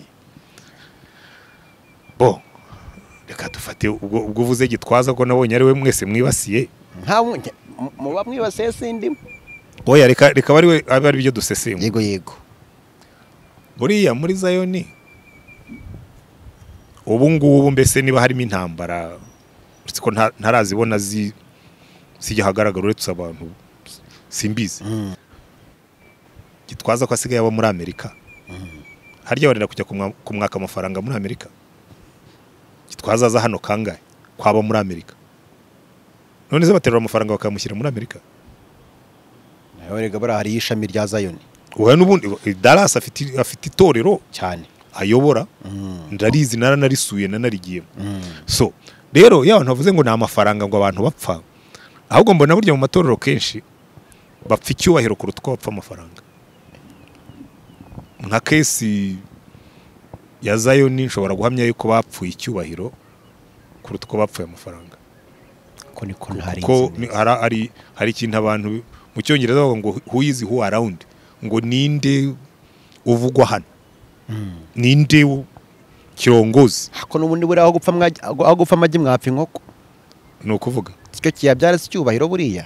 bo reka dufate ubwo ubwo uvuze Gitwaza ko nabonye ari we mwese mwibasiye nkawe muba mwibasiye sindimo oya reka reka bari we abe ari byo dusesengura yego yego buriya muri Zayoni ubu ngubu mbese niba harimo intambara uretse ko nta- ntarazibona zi zijya ahagaragara uretse abantu simbizi Gitwaza ko asigaye aba muri Amerika harya barenda kujya kumwa- kumwaka amafaranga muri Amerika Gitwaza aza hano kangahe kwaba muri Amerika none se baterura amafaranga bakamushyira muri Amerika nawe rega bari hari ishami rya Zayoni wowe n'ubundi Dallas afite afite itorero cyane ayobora Mm. ndarizi naranarisuye nanarigiyemo Mm. so rero iyo abantu bavuze ngo ni amafaranga ngo abantu bapfa ahubwo mbona burya mu matorero kenshi bapfa icyubahiro kuruta uko bapfa amafaranga nka kesi ya Zayoni nshobora guhamya yuko bapfuye icyubahiro kuruta uko bapfuye amafaranga ko niko ntari kuko ni- hari hari hari ikintu abantu mu cyongereza bavuga ngo who is who around ngo ninde uvugwa hano ninde u- kirongozi ko n'ubundi buri aho gupfa mwajya aho gupfa amagi mwapfa inkoko ni ukuvuga sicyo kiyabyara si cyubahiro buriya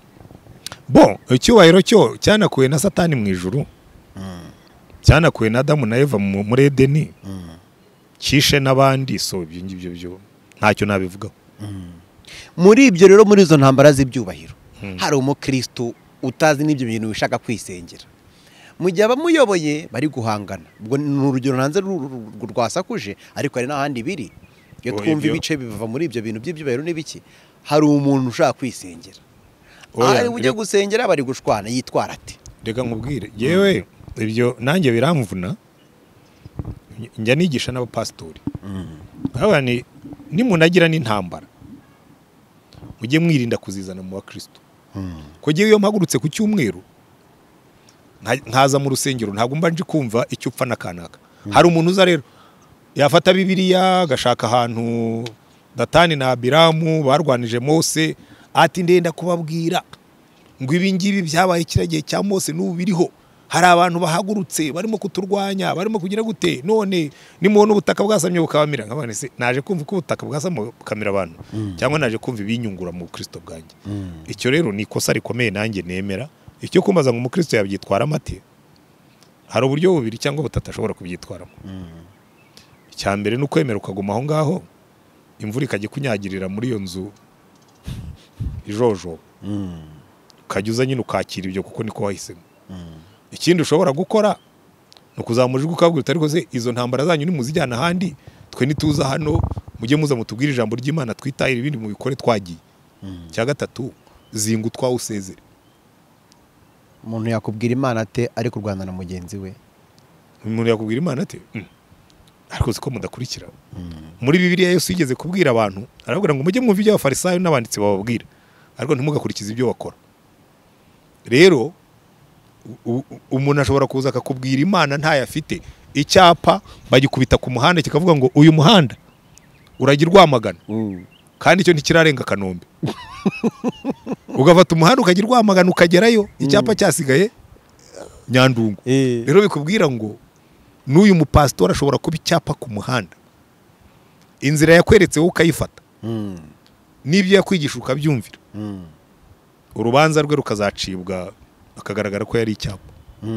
bon icyubahiro cyo cyanakuye na Satani mu ijuru cyanakuye na Adamu na Eva mu- muri Edeni kishe n'abandi so ibyo ngibyo byo ntacyo nabivugaho muri ibyo rero muri izo ntambara z'ibyubahiro hari umukristo utazi n'ibyo bintu bishaka kwisengera mu gihe abamuyoboye bari guhangana ubwo ni urugero nanze ru- ru- ru- rwasakuje ariko hari n'ahandi biri iyo Oh, twumva ibyo- ibice biva muri ibyo bintu by'ibyubahiro n'ibiki hari umuntu ushaka kwisengera Oya, ari ujye reka- gusengera bari gushwana yitwara ati reka nkubwire yewe ibyo nanjye biramvuna njya nigisha n'abapasitori aba ni nimunagira n'intambara mujye mwirinda kuzizana mu bakristo ko ngewe iyo mpagurutse ku cyumweru nka- nkaza mu rusengero ntabwo mba nje kumva icyo upfa n'akanaka hari umuntu uza rero yafata bibiliya agashaka ahantu Datani na Abiramu barwanije Mose ati ndenda kubabwira ngo ibi ngibi byabaye kiragiye cya Mose n'ubu biriho hari abantu bahagurutse barimo kuturwanya barimo kugira gute none nimubona ubutaka bwasamye bukabamira nkabane se naje kumva ko ubutaka bwasamye bukamira abantu cyangwa naje kumva ibinyungura mu Kristo bwanjye icyo rero ni ikosa rikomeye nanjye nemera icyo kumbaza ngo umukristo yabyitwara amate hari uburyo bubiri cyangwa butatu ashobora kubyitwaramo icya mbere ni ukwemera ukaguma aho ngaho imvura ikajya kunyagirira muri iyo nzu ijojo ukajya uza nyine ukakira ibyo kuko niko wahisemo ikindi ushobora gukora ni ukuzamura ijwi ukabwira uti ariko se izo ntambara zanyu nimuzijyana ahandi twe nituza hano mujye muza mutubwire ijambo ry'Imana twitahire ibindi mubikore twagiye cya gatatu zinga utwawe usezere umuntu yakubwira Imana ate ari kurwana na mugenzi we umuntu yakubwira Imana ate Mm. ariko siko mudakurikira muri Bibiliya Yesu yigeze kubwira abantu arababwira ngo mujye mwumva ibyo abafarisayo n'abanditsi bababwira ariko ntimugakurikize ibyo bakora rero u- u- umuntu ashobora kuza akakubwira Imana ntayo afite icyapa bagikubita ku muhanda kikavuga ngo uyu muhanda uragira Rwamagana kandi icyo ntikirarenga Kanombe ugafata umuhanda ukagira Rwamagana ukagerayo icyapa cyasigaye Nyandungu rero bikubwira ngo n'uyu mupasitori ashobora kuba icyapa ku muhanda inzira yakweretse wowe ukayifata n'ibyo yakwigisha ukabyumvira urubanza rwe rukazacibwa akagaragara ko yari icyapa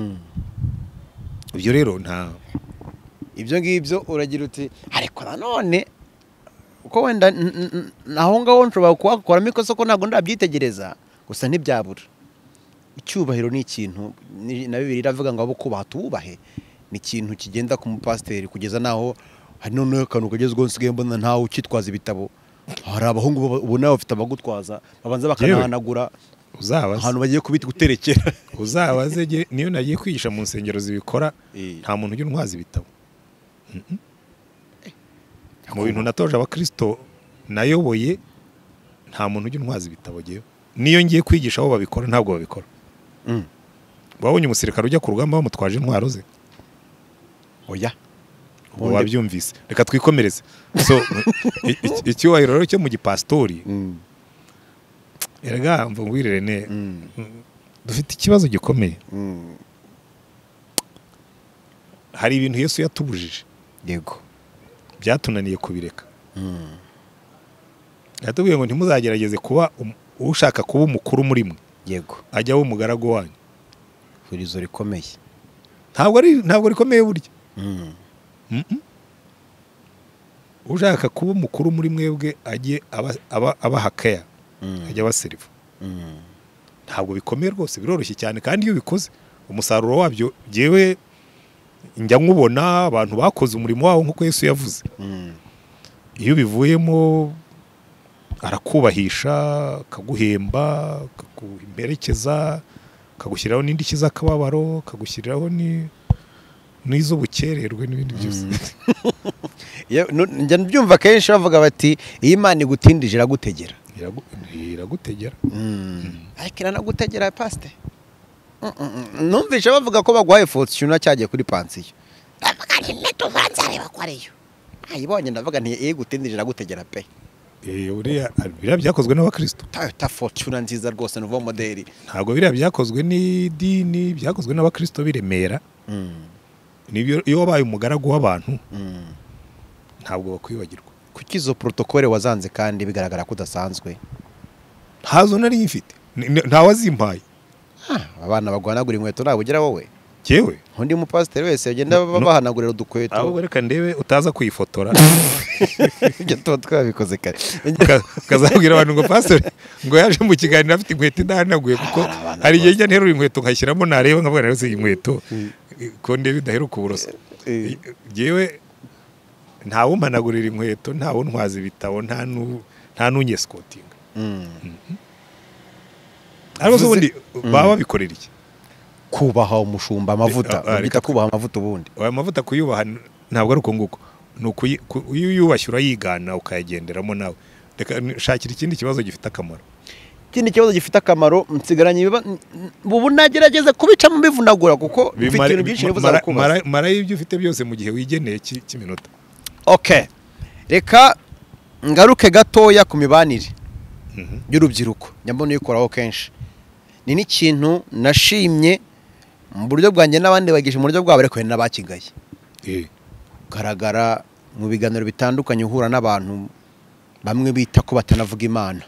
ibyo rero nta ibyo ngibyo uragira uti ariko nanone uko wenda n- n- n- aho ngaho nshobora kuhakoramo ikosa ko ntabwo ndabyitegereza gusa ntibyabura icyubahiro ni ikintu ni- na Bibiliya iravuga ngo abo kubaha tuwubahe ni ikintu kigenda ku mupasiteri kugeza naho hari noneho akantu kagezweho nsigaye mbona ntawe ukitwaza ibitabo hari abahungu baba- ubona bafite abagutwaza babanza bakanahanagura uzabaze ahantu bagiye kubita guterekera uzabaze ge niyo nagiye kwigisha mu nsengero zibikora nta muntu ujya untwaza ibitabo mu bintu natoje abakristo nayoboye nta muntu ujya untwaza ibitabo gewe niyo ngiye kwigisha aho babikora ntabwo babikora wabonye umusirikare ujya ku rugamba bamutwaje intwaro ze oya ubu wabyumvise reka twikomereze so icyubahiro rero cyo mu gipastori erega mva ngwirire ne dufite ikibazo gikomeye hari ibintu Yesu yatubujije yego byatunaniye kubireka yatubwiye ngo ntimuzagerageze kuba ushaka kuba umukuru muri mwe yego ajya wo mugaragu wanyu furizo rikomeye ntabwo ari ntabwo rikomeye burya ushaka kuba umukuru muri mwebwe ajye abaha keya ajya abaseriva ntabwo bikomeye rwose biroroshye cyane kandi iyo ubikoze umusaruro wabyo byewe njya nkubona abantu bakoze umurimo wabo nk'uko Yesu yavuze iyo bivuyemo arakubahisha akaguhemba akaguherekeza akagushyiriraho n'indishyi z'akababaro akagushyiriraho n'iz'ubukererwe n'ibindi byose njya mbyumva kenshi bavuga bati iyi Imana igutindije iragutegera iragutegera ariko iranagutegera pasite numvise bavuga ko baguhaye fortune cyagiye kuri pansiyo ndavuga nti netuvanze areba ko ariyo ayibonye ndavuga nti iyo igutindije iragutegera pe biriya byakozwe n'abakristo ta fortune nziza rwose nuvo modeli ntabwo biriya byakozwe n'idini byakozwe n'abakristo biremera iyo wabaye umugaragu w'abantu ntabwo bakwibagirwa kuki izo protokole wazanze kandi bigaragara ko udasanzwe ntazo nari mfite ntawazimpaye abana bagwanagura inkweto ntabwo ugira wowe cyewe undi mupasiteri wese bagenda bahanagurira udukweto ahubwo reka ndebe utaza kuyifotora ibyo tuba twabikoze kare ukazabwira abantu ngo pasiteri ngo yaje mu kiganiro afite inkweto idahanaguye kuko hari igihe njya nterura inkweto nkashyiramo nareba nkavuga rero iyi nkweto ko ndebe idaheruka uburoso yewe ntawumanagurira inkweto ntawuntwaza ibitabo nta n'unyesikotinga ariko se ubundi baba babikorera iki kubaha umushumba amavuta bita kubaha amavuta ubundi aya mavuta kuyubaha ntabwo ari uko nguko iyo uyubashye urayigana ukayagenderamo nawe reka shakira ikindi kibazo gifite akamaro ikindi kibazo gifite akamaro nsigaranye ubu nagerageza kubicamo mbivunagura kuko mfite ibintu byinshi nifuza kukubaza mara y'ibyo ufite byose mu gihe wigeneye cy'iminota okay reka ngaruke gatoya ku mibanire y'urubyiruko nyambona uyikoraho kenshi ni n'ikintu nashimye mu buryo bwanjye n'abandi bagisha mu buryo bwabo ariko hari n'abakigaye ugaragara mu biganiro bitandukanye uhura n'abantu bamwe bita ko batanavuga Imana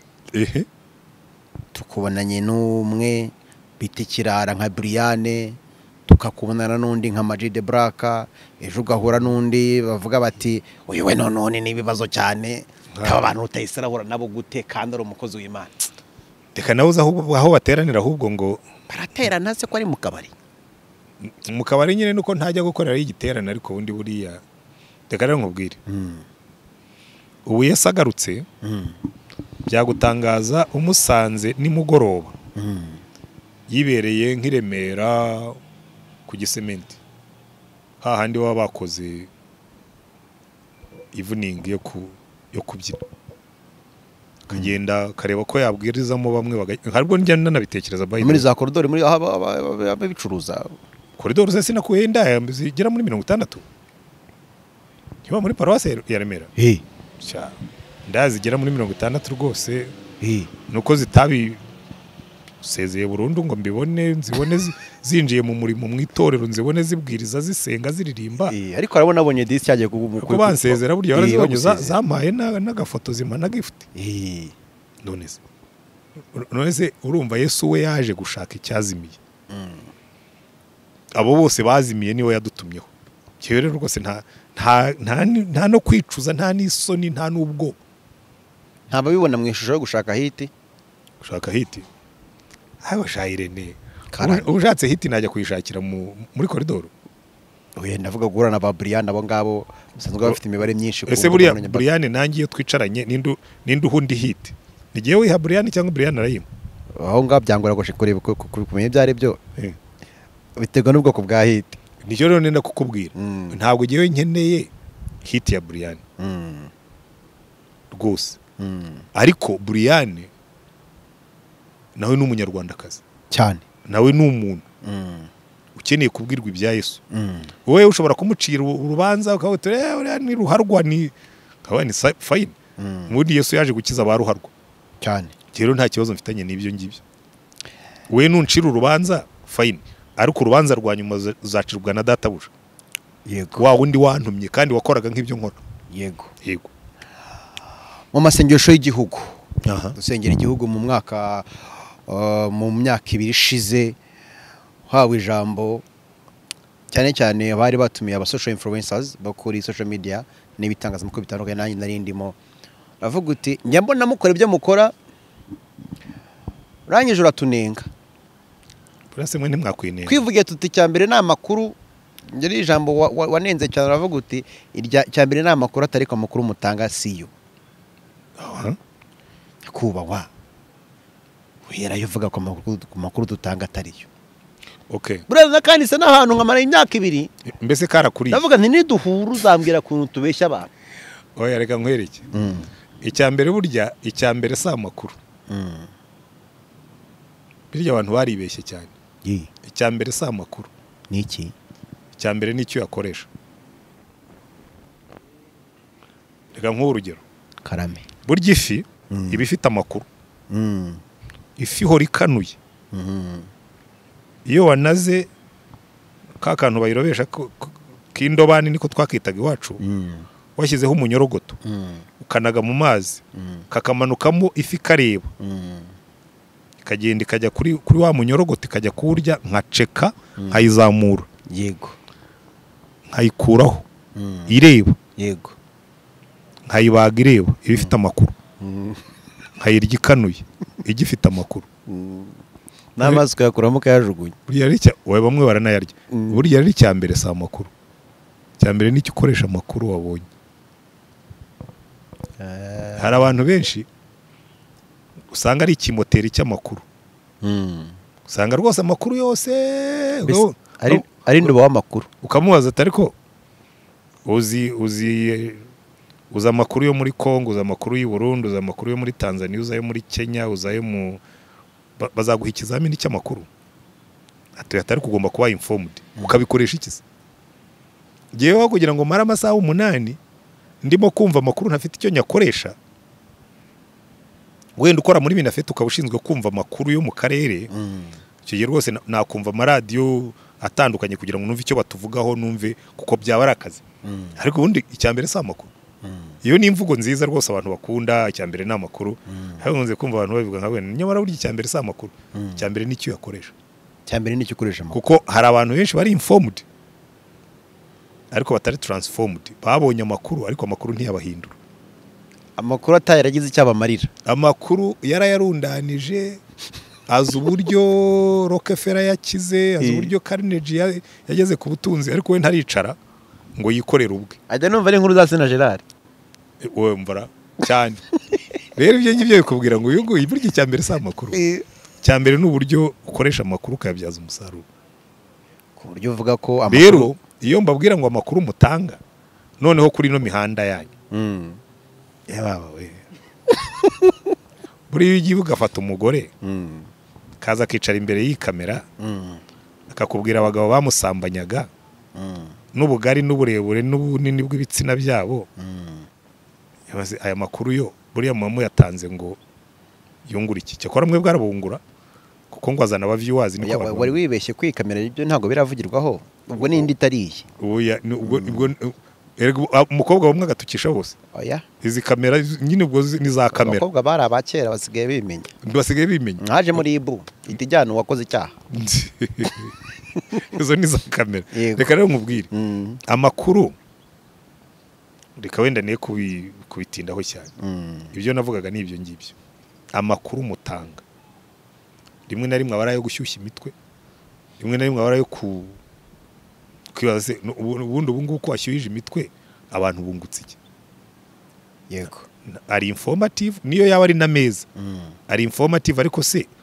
tukubonanye n'umwe bita ikirara nka Briane tukakubonana n'undi nka Majid Braka ejo ugahura n'undi bavuga bati uyu we none n'ibibazo cyane aba bantu utayisarahura nabo gute kandi ari umukozi w'Imana reka nawe aho bateranira ahubwo ngo baraterana se ko ari mu kabari mu kabari nyine nuko ntajya gukorera igiterana ariko ubundi buriya reka rero nkubwire ubu Yesu agarutse byagutangaza umusanze nimugoroba yibereye nk'Iremera ku Gisementi hahandi baba bakoze evening yo ku yo kubyina kagenda kareba ko yabwirizamo bamwe harwo njya nanabitekereza bayi muri za koridoro muri ababicuruza koridoro se sinakuye ndaya zigera muri mirongo itandatu kiba muri paruwasi ya Remera eh cya ndazigera muri mirongo itandatu rwose eh nuko zitabi sezeye burundu ngo mbibone nzibone zinjiye mu murimo mu itorero nzibone zibwiriza zisenga ziririmba eh ariko arabona abonye disi cyagiye kuko bansezera buryo barazibonye zampaye n'agafoto zimana gift eh none se none se urumva Yesu we yaje gushaka icyazimiye abo bose bazimiye niwe yadutumyeho cyo rero rwose nta nta nta no kwicuza nta n'isoni nta n'ubwo nta babibona mu ishusho yo gushaka hiti gushaka hiti aho shayirene ubushatse hiti najya kuyishakira muri koridoro oya ndavuga guhura na ba Brian abo ngabo usanzwe bafite imibare myinshi ese buriya Brian nangiye twicaranye nindu nindu hundi hiti nigiye wiha Brian cyangwa Brian arayima aho ngaho byangora gushe kureba ku- ku- kumenya ibyo ari byo Eh. biterwa n'ubwoko bwa hit. nicyo rero nenda kukubwira Mm. ntabwo ngewe nkeneye hit ya Brian Mm. rwose Mm. ariko Brian nawe ni umunyarwandakazi cyane. nawe ni umuntu Mm. ukeneye kubwirwa ibya Yesu Mm. wowe ushobora kumucira uru- urubanza ukavuga eh uriya ni ruharwa ni kawa ni sa- fine Mm. muri Yesu yaje gukiza ba ruharwa cyane. rero nta kibazo mfitanye n'ibyo ngibyo we nuncira urubanza fine ariko urubanza rwa nyuma za- uzacirwa na databuja Yego. wa wundi wantumye kandi wakoraga nk'ibyo nkora Yego. yego Mu masengesho y'igihugu aha dusengera igihugu mu mwaka uh, mu myaka ibiri ishize hawe ijambo cyane cyane abari batumiye aba social influencers bakuri social media n'ibitangazamakuru bitandukanye nanjye nari ndimo bavuga uti njya mbona mukora ibyo mukora urangije uratunenga burase mwe ntimwakwinenga kwivugira tuti cya mbere ni amakuru ngeri ijambo wa- wa- wanenze cyane uravuga uti irya cya mbere ni amakuru atari ko amakuru mutanga siyo aha kubahwa uherayo uvuga ko amakuru ku makuru dutanga atariyo okay buraza kandi se n'ahantu nkamara imyaka ibiri mbese karakuriye ndavuga nti niduhura uzambwira kuntu tubeshya abantu. oya reka nkwereke icya mbere burya icya mbere si amakuru birya abantu baribeshye cyane Yi, icya mbere si amakuru ni iki? icya mbere ni icyo yakoresha reka nk'ubu urugero Karame. burya ifi Mm. iba ifite amakuru Mm. ifi ihora ikanuye Mhm. iyo wanaze ka kantu bayirobesha ko- ko- k'indobani niko twakitaga iwacu Mm. washyizeho umunyorogoto Mm. ukanaga mu mazi Mm. kakamanukamo ifi ikareba Mm. ikagenda ikajya kuri kuri wa munyorogoto ikajya kuwurya nkaceka nkayizamura Yego. nkayikuraho Mm. ireba Yego. nkayibaga ireba iba ifite amakuru Mm. nkayirya ikanuye igifite amakuru N'amazi ukayakuramo ukayajugunya. burya ari icya wowe bamwe baranayarya Mm. burya ari icya mbere si amakuru icya mbere ni icyo ukoresha amakuru wabonye hari abantu benshi usanga ari ikimoteri cy'amakuru Mm. usanga rwose amakuru yose Mbese ukamu- ari ari nduba w'amakuru. ukamubaza ati ariko uzi uzi uzi amakuru yo muri Congo uzi amakuru y'u Burundi uzi amakuru yo muri Tanzania uzi ayo muri Kenya uzi ayo mu ba- bazaguha ikizamini cy'amakuru ati atari kugomba kuba informed ukabikoresha iki se ngewe kugira ngo mare amasaha umunani ndimo kumva amakuru ntafite icyo nyakoresha wenda ukora muri Minafete ukaba ushinzwe kumva amakuru yo mu karere Mm. icyo gihe rwose na- nakumva amaradiyo atandukanye kugira ngo numve icyo batuvugaho numve kuko byaba ari akazi Mm. ariko ubundi icya mbere si amakuru Mm. iyo ni imvugo nziza rwose abantu bakunda icya mbere ni amakuru Mm. ariko nkunze kumva abantu babivuga nka wenda nyamara burya icya mbere si amakuru Mm. icya mbere ni icyo uyakoresha Cya mbere ni icyo ukoresha amakuru. kuko hari abantu benshi bari informed ariko batari transformed babonye amakuru ariko amakuru ntiyabahindura Amakuru atayaragize icyo abamarira. amakuru yarayarundanije azi uburyo Rockefeller yakize azi Eh. uburyo Carnegie ya- yageze ku butunzi ariko we ntaricara ngo yikorere ubwe Ajya numva ari inkuru za Sena Gerard. E, wowe mvara cyane rero ibyo ngibyo bikubwira ngo uyu nguyu burya icya mbere si amakuru icya mbere ni uburyo ukoresha amakuru ukayabyaza umusaruro Ku buryo uvuga ko amakuru. rero iyo mbabwira ngo amakuru mutanga noneho kuri ino mihanda yanyu Mm. yababa we buriya iyo ugiye ugafata umugore Mm. kaza akicara imbere y'iyi kamera Mm. akakubwira abagabo bamusambanyaga Mm. n'ubugari n'uburebure n'ubunini bw'ibitsina byabo Mm. yabaze aya makuru yo buriya mama yatanze ngo yungura iki cyakora mwe bwarabungura kuko ngo azana aba viewers niko Oya, bavuga. wari wibeshye kwikamera ibyo ntabwo biravugirwaho ubwo n'indi itariye. Oya, ni- ubwo ubwo erega ubu- ah, umukobwa bamwe agatukisha bose Oya. izi kamera nyine ubwo zi- ni za kamera Abakobwa bari abakera basigaye bimenya. basigaye bimenya Mwaje muri ibu iti ijyana uwakoze icyaha. izo ni za kamera Yego. reka rero nkubwire Mm. amakuru reka wenda niye kubi- kubitindaho cyane Mm. ibyo navugaga ni ibyo ngibyo amakuru mutanga rimwe na rimwe aba ari ayo gushyushya imitwe rimwe na rimwe aba ari ayo ku kwibaza se nu- ubu- ubundi ubu ngubu ko washyuhije imitwe abantu bungutse iki Yego. ari informative niyo yaba ari na meza Mm. ari informative ariko se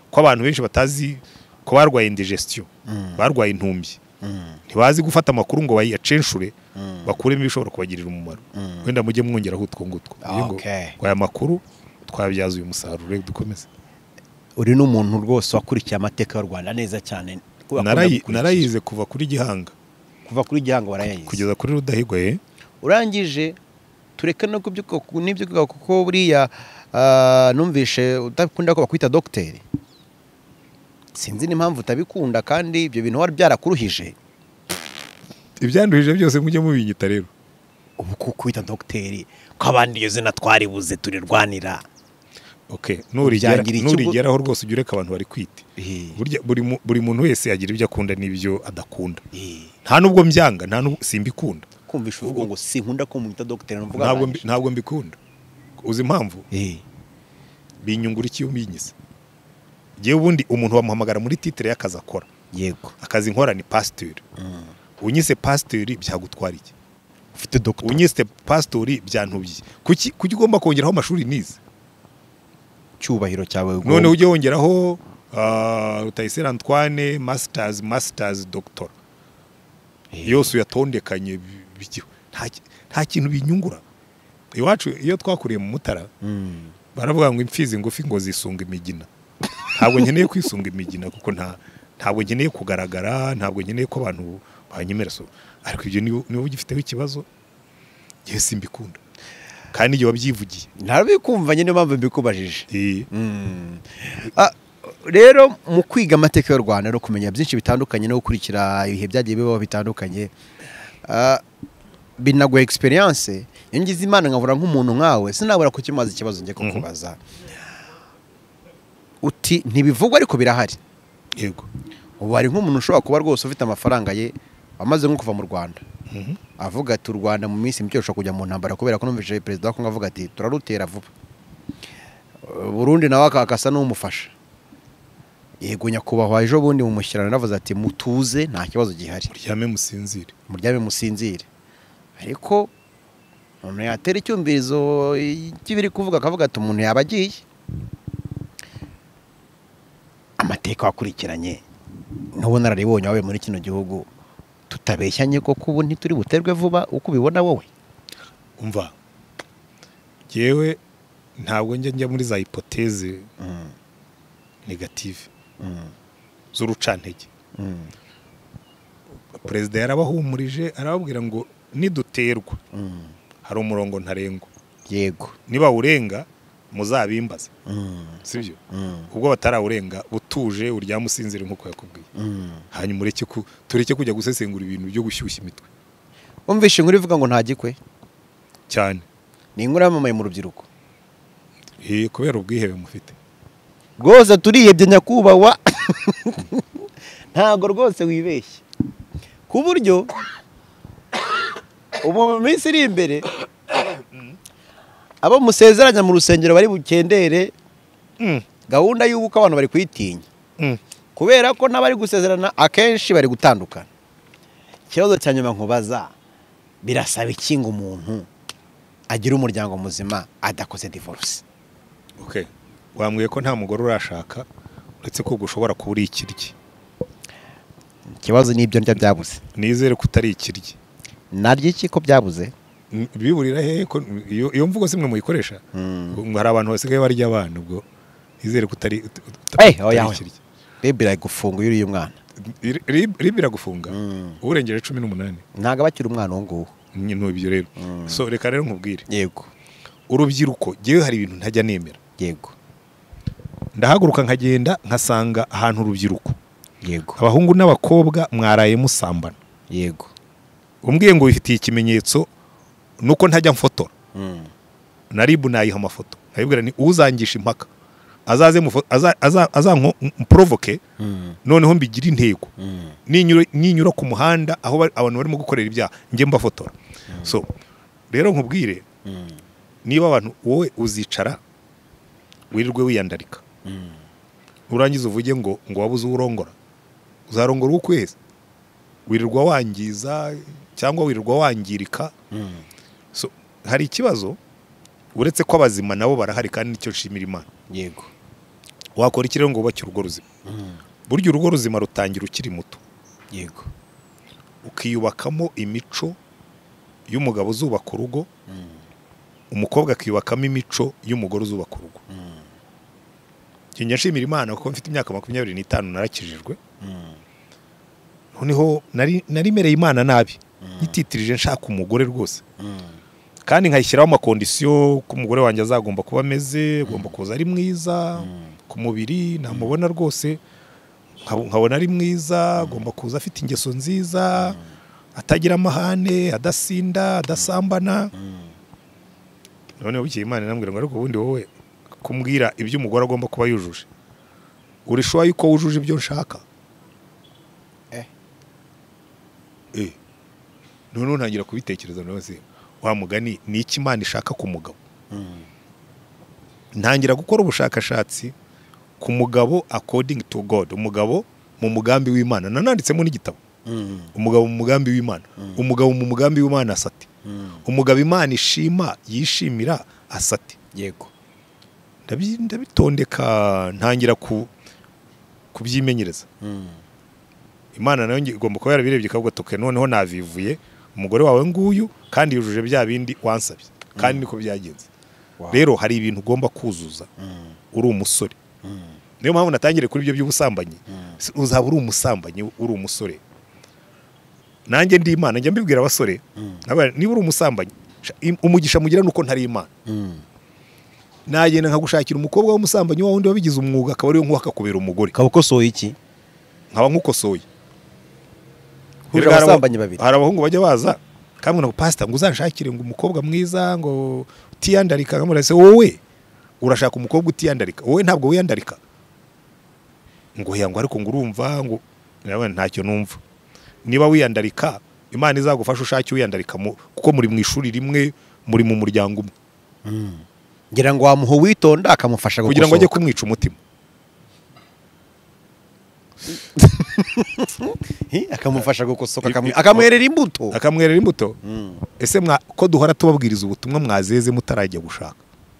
ko abantu benshi batazi ko barwaye indigestion barwaye intumbyi ntibazi gufata amakuru ngo bayacenchure bakuremo ibishobora kubagirira umumaro wenda mujye mwongeraho utwo ngutwo ngo aya makuru twabyaza uyu musaruro dukomeze. Uri n'umuntu rwose wakurikiye amateka y'u Rwanda neza cyane. Narayize kuva kuri Gihanga kuva kuri Gihanga warayayize kugeza kuri Rudahigwa. eh urangije tureka no kubyuka n'ibyo kuko buriya numvishe utakunda ko bakwita docteur. Sinzi n'impamvu utabikunda kandi ibyo bintu wari byarakuruhije. Ibyanduhije byose mujye mubinyita rero. Ubu kukwita docteur kabandi iyo zina twaribuze turirwanira. Okay, nurigera nurigeraho rwose ujureka abantu bari kwite. Burya buri buri muntu wese yagira ibyo akunda n'ibyo adakunda. Nta nubwo mbyanga, nta nubwo simbikunda. Kumvisha uvuga ngo sinkunda ko mwita docteur mvuga ntabwo ntabwo mbikunda. Uzi impamvu? Eh. Binyungura iki umbinyiza. Giye ubundi umuntu bamuhamagara muri titre y'akazi akora. Yego. Akazi nkora ni pasteur. Mm. Unyise pasteur byagutwara iki? Ufite doctor. Unyise pasteur byantubye. Kuki kuki ugomba kongeraho amashuri nize? Cyubahiro cyawe none ujye wongeraho uh, Rutayisire Antoine masters masters doctor. Hey. Yose uyatondekanye bijyo. Nta nta kintu binyungura. Iwacu iyo twakuriye mu Mutara mm. baravuga ngo imfizi ngufi ngo zisunga imigina. Ntabwo nkeneye kwisunga imigina kuko nta ntabwo nkeneye kugaragara, ntabwo nkeneye ko abantu banyemera so. Ariko ibyo niyo niyo ugifiteho ikibazo. Yewe simbikunda. Kandi iyo wabyivugiye. Narabikumva nyine mpamvu mbikubajije. Eh. Mm. Ah rero mu kwiga amateka y'u Rwanda no kumenya byinshi bitandukanye no gukurikira ibihe byagiye bibaho bitandukanye. Ah binago experience yangize Imana nkavura nk'umuntu nkawe sinabura kukimaza ikibazo ngiye kukubaza. Uti ntibivugwa ariko birahari. Yego. Ubu hari nk'umuntu ushobora kuba rwose ufite amafaranga ye amaze nko kuva mu Rwanda. Mhm. Avuga ati u Rwanda mu minsi mike ushobora kujya mu ntambara kubera ko numvise president wa Kongo avuga ati turarutera vuba. Burundi nawe akakasa n'umufasha. Yego nyakubahwa ejo bundi mu mushyirana navuze ati mutuze nta kibazo gihari. Muryame musinzire. Muryame musinzire. Ariko umuntu yatera icyumvirizo kibiri kuvuga akavuga ati umuntu yabagiye. Amateka wakurikiranye nubona nararibonye wawe muri kino gihugu tutabeshyanye ko kubu ntituri buterwe vuba uko ubibona wowe. Umva jewe ntabwo njya njya muri za hypothèse mm. negative mm. z'urucantege. Mm. President yarabahumurije arababwira ngo niduterwa mm. hari umurongo ntarengo. Yego. Niba urenga muzabimbaza. Mm. Sibyo? Mm. Ubwo batarawurenga butuje uryamusinzire nkuko yakubwiye. Mm. Hanyuma ureke ku tureke kujya gusesengura ibintu byo gushyushya imitwe. Umvishe inkuru ivuga ngo ntagikwe cyane. Ni inkuru yamamaye mu rubyiruko. Eh kubera ubwihebe mufite. Rwose turihebye nyakubahwa. Ntago rwose wibeshye. Ku buryo ubu mu minsi iri imbere abo musezeranya mu rusengero bari bukendere mm. gahunda y'ubuko abantu bari kwitinya mm. kubera ko n'abari gusezerana akenshi bari gutandukana. Ikibazo cya nyuma nkubaza birasaba ikinga umuntu agira umuryango muzima adakoze divorce. Okay. Wambwiye ko nta mugore urashaka uretse ko gushobora kubura ikiryi. Ikibazo n'ibyo ndya byabuze. Nizere ko utari ikiryi. Naryo iki ko byabuze? Biburira he ko iyo mvugo simwe muyikoresha. Mm. Hari abantu basigaye barya abana ubwo nizere ko utari eh oya. Bibira gufunga yuri umwana. Ribira gufunga. Mm. Urengeje cumi n'umunani. Ntaga bakira umwana wo nguwo. Nyino ibyo rero. Mm. So reka rero nkubwire. Yego. Urubyiruko giye hari ibintu ntajya nemera. Yego. Ndahaguruka nkagenda nkasanga ahantu urubyiruko. Yego. Abahungu n'abakobwa mwaraye musambana. Yego. Umbwiye ngo bifitiye ikimenyetso nuko ntajya mfotora. Mm. Naribu nayiha amafoto. Ayibwira ni uzangisha impaka. Azaze mu aza aza provoke mm. noneho mbigira intego. Mm. Ninyura ninyura ku muhanda aho abantu barimo gukorera ibyaha nge mbafotora. Mm. So rero nkubwire mm. niba abantu wowe uzicara wirirwe wiyandarika. Mm. Urangiza uvuge ngo ngo wabuze urongora. Uzarongora ukwezi. Wirirwa wangiza cyangwa wirirwa wangirika. Mm. So hari ikibazo uretse ko abazima nabo barahari kandi nicyo nshimira Imana. Yego. wakora iki rero ngo wubake urugo ruzima? Burya urugo ruzima rutangira ukiri muto, yego, ukiyubakamo imico y'umugabo uzubaka urugo, umukobwa akiyubakamo imico y'umugore uzubaka urugo. Njye nshimira Imana kuko mfite imyaka makumyabiri n'itanu narakijijwe. Noneho nari narimereye Imana nabi, nititirije nshaka umugore rwose, kandi nkayishyiraho amakondisiyo ko umugore wanjye azagomba kuba ameze, agomba kuza ari mwiza ku mubiri, namubona rwose nkabona ari mwiza, agomba kuza afite ingeso nziza, atagira amahane, adasinda, adasambana. Noneho bukeye Imana inambwira ngo ariko ubundi wowe kumbwira ibyo umugore agomba kuba yujuje, uri shuwa yuko wujuje ibyo nshaka? eh eh noneho ntangira kubitekereza, nose wa mugani ni iki Imana ishaka ku mugabo. Ntangira gukora ubushakashatsi ku mugabo according to God, umugabo mu mugambi w'Imana. Nananditsemo n'igitabo, umugabo mu mugambi w'Imana, umugabo mu mugambi w'Imana asate, umugabo Imana ishima yishimira asate. Yego, ndabitondeka, ntangira ku kubyimenyereza. Imana nayo igomba kuba yarabirebye ikavuga toke noneho navivuye umugore wawe nguyu kandi yujuje bya bindi wansabye, kandi niko byagenze. Rero hari ibintu ugomba kuzuza uri umusore. Niyo mpamvu natangire kuri ibyo by'ubusambanyi. Uzaba uri umusambanyi uri umusore. Nanjye ndi Imana, njye mbibwira abasore, niba uri umusambanyi umugisha mugira nuko ntari Imana. Nagenda nkagushakira umukobwa w'umusambanyi wa wundi wabigize umwuga, akaba ariyo nkuhaka kubera umugore. Kaba ukosoye iki? Nkaba nkukosoye. Hurira abasambanyi babiri. Hari abahungu bajya baza kamwe ngo pastor ngo uzanshakire ngo umukobwa mwiza ngo utiyandarika, nkamurase wowe urashaka umukobwa utiyandarika, wowe ntabwo wiyandarika. Ngo yango ariko ngo urumva ngo nawe ntacyo numva. Niba wiyandarika Imana izagufasha ushake wiyandarika kuko muri mu ishuri rimwe, muri mu muryango umwe. Ngira ngo wamuho witonda akamufasha kugira ngo ajye kumwica umutima. Akamufasha gukosoka, akamwerera imbuto, akamwerera imbuto. Ese mwa ko duhora tubabwiriza ubutumwa mwazeze mutarajya gushaka,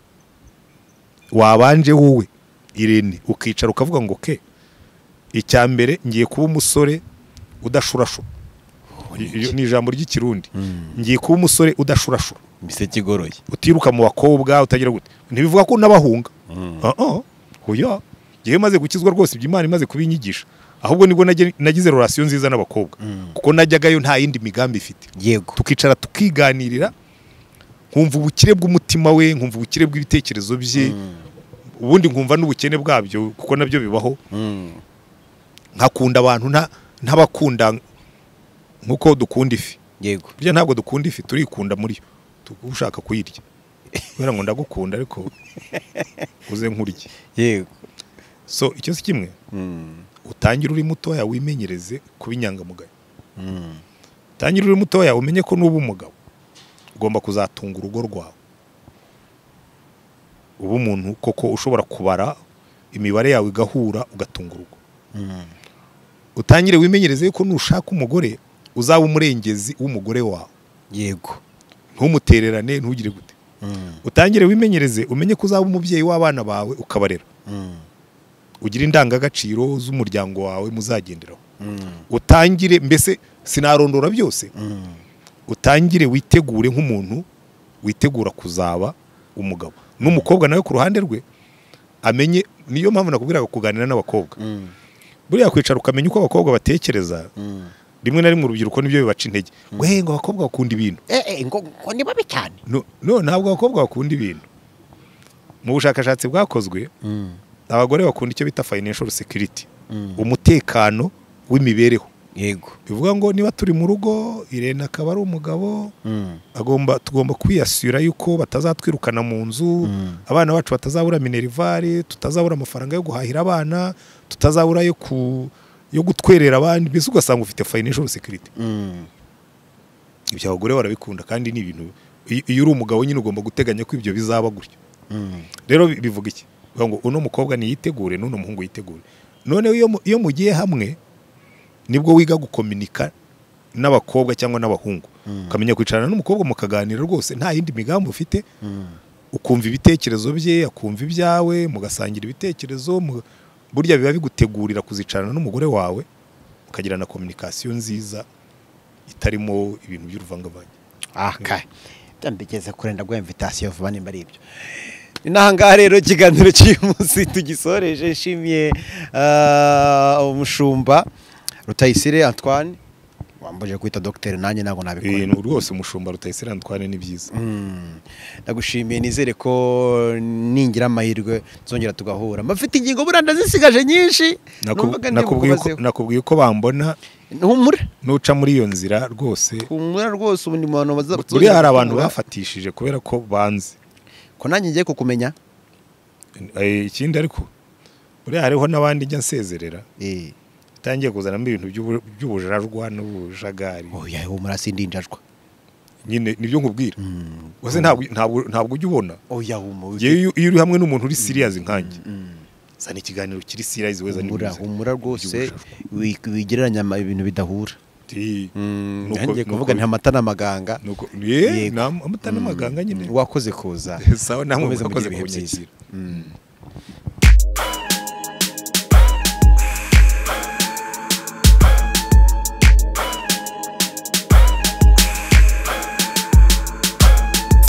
wabanje wowe Irene ukicara ukavuga ngo ke icya mbere ngiye kuba umusore udashurashura. Ni ijambo ry'ikirundi, ngiye kuba umusore udashurashura, mbise kigoroye, utiruka mu bakobwa, utagira gute. Ntibivuga ko nabahunga, ah ah hoya, gihe maze gukizwa rwose iby'Imana imaze kubinyigisha, ahubwo nibwo nagize relation nziza n'abakobwa, kuko najyagayo nta yindi migambi ifite. Yego, tukicara tukiganirira, nkumva ubukire bw'umutima we, nkumva ubukire bw'ibitekerezo bye, ubundi nkumva n'ubukene bwabyo kuko nabyo bibaho. Nkakunda abantu nta ntabakunda nkuko dukunda ifi. Yego, byo ntabwo dukunda ifi, turikunda muri yo, tugushaka kuyirya. Kubera ngo ndagukunda ariko uze nkurye. Yego, so icyo si kimwe. Utangira uri mutoya wimenyereze kuba inyangamugayo. Utangira uri mutoya umenye ko nuba umugabo ugomba kuzatunga urugo rwawe, ubu umuntu koko ushobora kubara imibare yawe igahura ugatunga urugo. Utangire wimenyereze ko nushaka umugore uzaba umurengezi w'umugore wawe. Yego, ntumutererane, ntugire gute. Utangire wimenyereze umenye ko uzaba umubyeyi w'abana bawe ukabarera. Ugira indangagaciro z'umuryango wawe muzagenderaho. Utangire, mbese sinarondora byose, utangire witegure nk'umuntu witegura kuzaba umugabo. N'umukobwa nawe ku ruhande rwe amenye. Niyo mpamvu nakubwiraga kuganira n'abakobwa. Buriya kwicara ukamenya uko abakobwa batekereza. Rimwe na rimwe urubyiruko nibyo bibaca intege. We ngo abakobwa bakunda ibintu. Eh eh ngo ni babi cyane. No, no ntabwo abakobwa bakunda ibintu. Mu bushakashatsi bwakozwe, abagore bakunda icyo bita financial security, umutekano w'imibereho. Yego, bivuga ngo niba turi mu rugo, Irene akaba ari umugabo, agomba tugomba kwiyasura yuko batazatwirukana mu nzu, abana bacu batazabura minerivare, tutazabura amafaranga yo guhahira abana, tutazabura yo ku yo gutwerera abandi, mbese ugasanga ufite financial security. Ibyo abagore barabikunda kandi ni ibintu iyo uri umugabo nyine ugomba guteganya ko ibyo bizaba gutyo. Rero bivuga iki? Ngo uno mukobwa ni yitegure, n'uno muhungu yitegure. None iyo iyo mugiye hamwe nibwo wiga gukomunika n'abakobwa cyangwa n'abahungu. Ukamenya kwicarana n'umukobwa mukaganira rwose nta yindi migambi ufite. ukumva ibitekerezo bye akumva ibyawe mugasangira ibitekerezo mu- burya biba bigutegurira kuzicarana n'umugore wawe mukagira na communication nziza itarimo ibintu by'uruvangavange. Okay. Byambigeze kurenda gwa invitation vuba nimba ari ibyo. Ni nahangaha rero ikiganiro cy'uyu munsi tugisoreje. Nshimiye ah, umushumba Rutayisire Antoine wambuje kwita docteur nanjye nago nabikora. Eh, no rwose umushumba Rutayisire Antoine ni byiza. Mm. Ndagushimiye nizere ko ningira amahirwe zongera tugahura. Mafite ingingo buranda zisigaje nyinshi. Naku- numvaga ngiye nakubwiye ko kukubazeho. nakubwiye ko bambona Humura. nuca muri iyo nzira rwose. Humura rwose ubundi mu bantu baza. Buriya hari abantu bafatishije kubera ko banze. ko nanjye ngiye kukumenya. Eh, ikindi ariko buriya hariho n'abandi njya nsezerera Eh. tangiye kuzanamo ibintu by'ubu- by'ubujarwa n'ubujagari. Oya humura sindinjajwa. Nyine nibyo nkubwira. Mm. Wose ntabwo ntabwo ntabwo ujya ubona. Oya humura. Iyo iyo uri hamwe n'umuntu uri serious nkanjye. Zana ikiganiro kiri serious weza ni Humura byiza. humura rwose wi- wigereranya ama- ibintu bidahura. Ti. Mm, Nuko- nanjye nuko- kuvuga nti amata n'amaganga. Nuko ye Yego. amata n'amaganga nyine. Wakoze kuza. Sawa namwe Mukomeze mwakoze mugire ibihe kunyakira. byiza. Mm.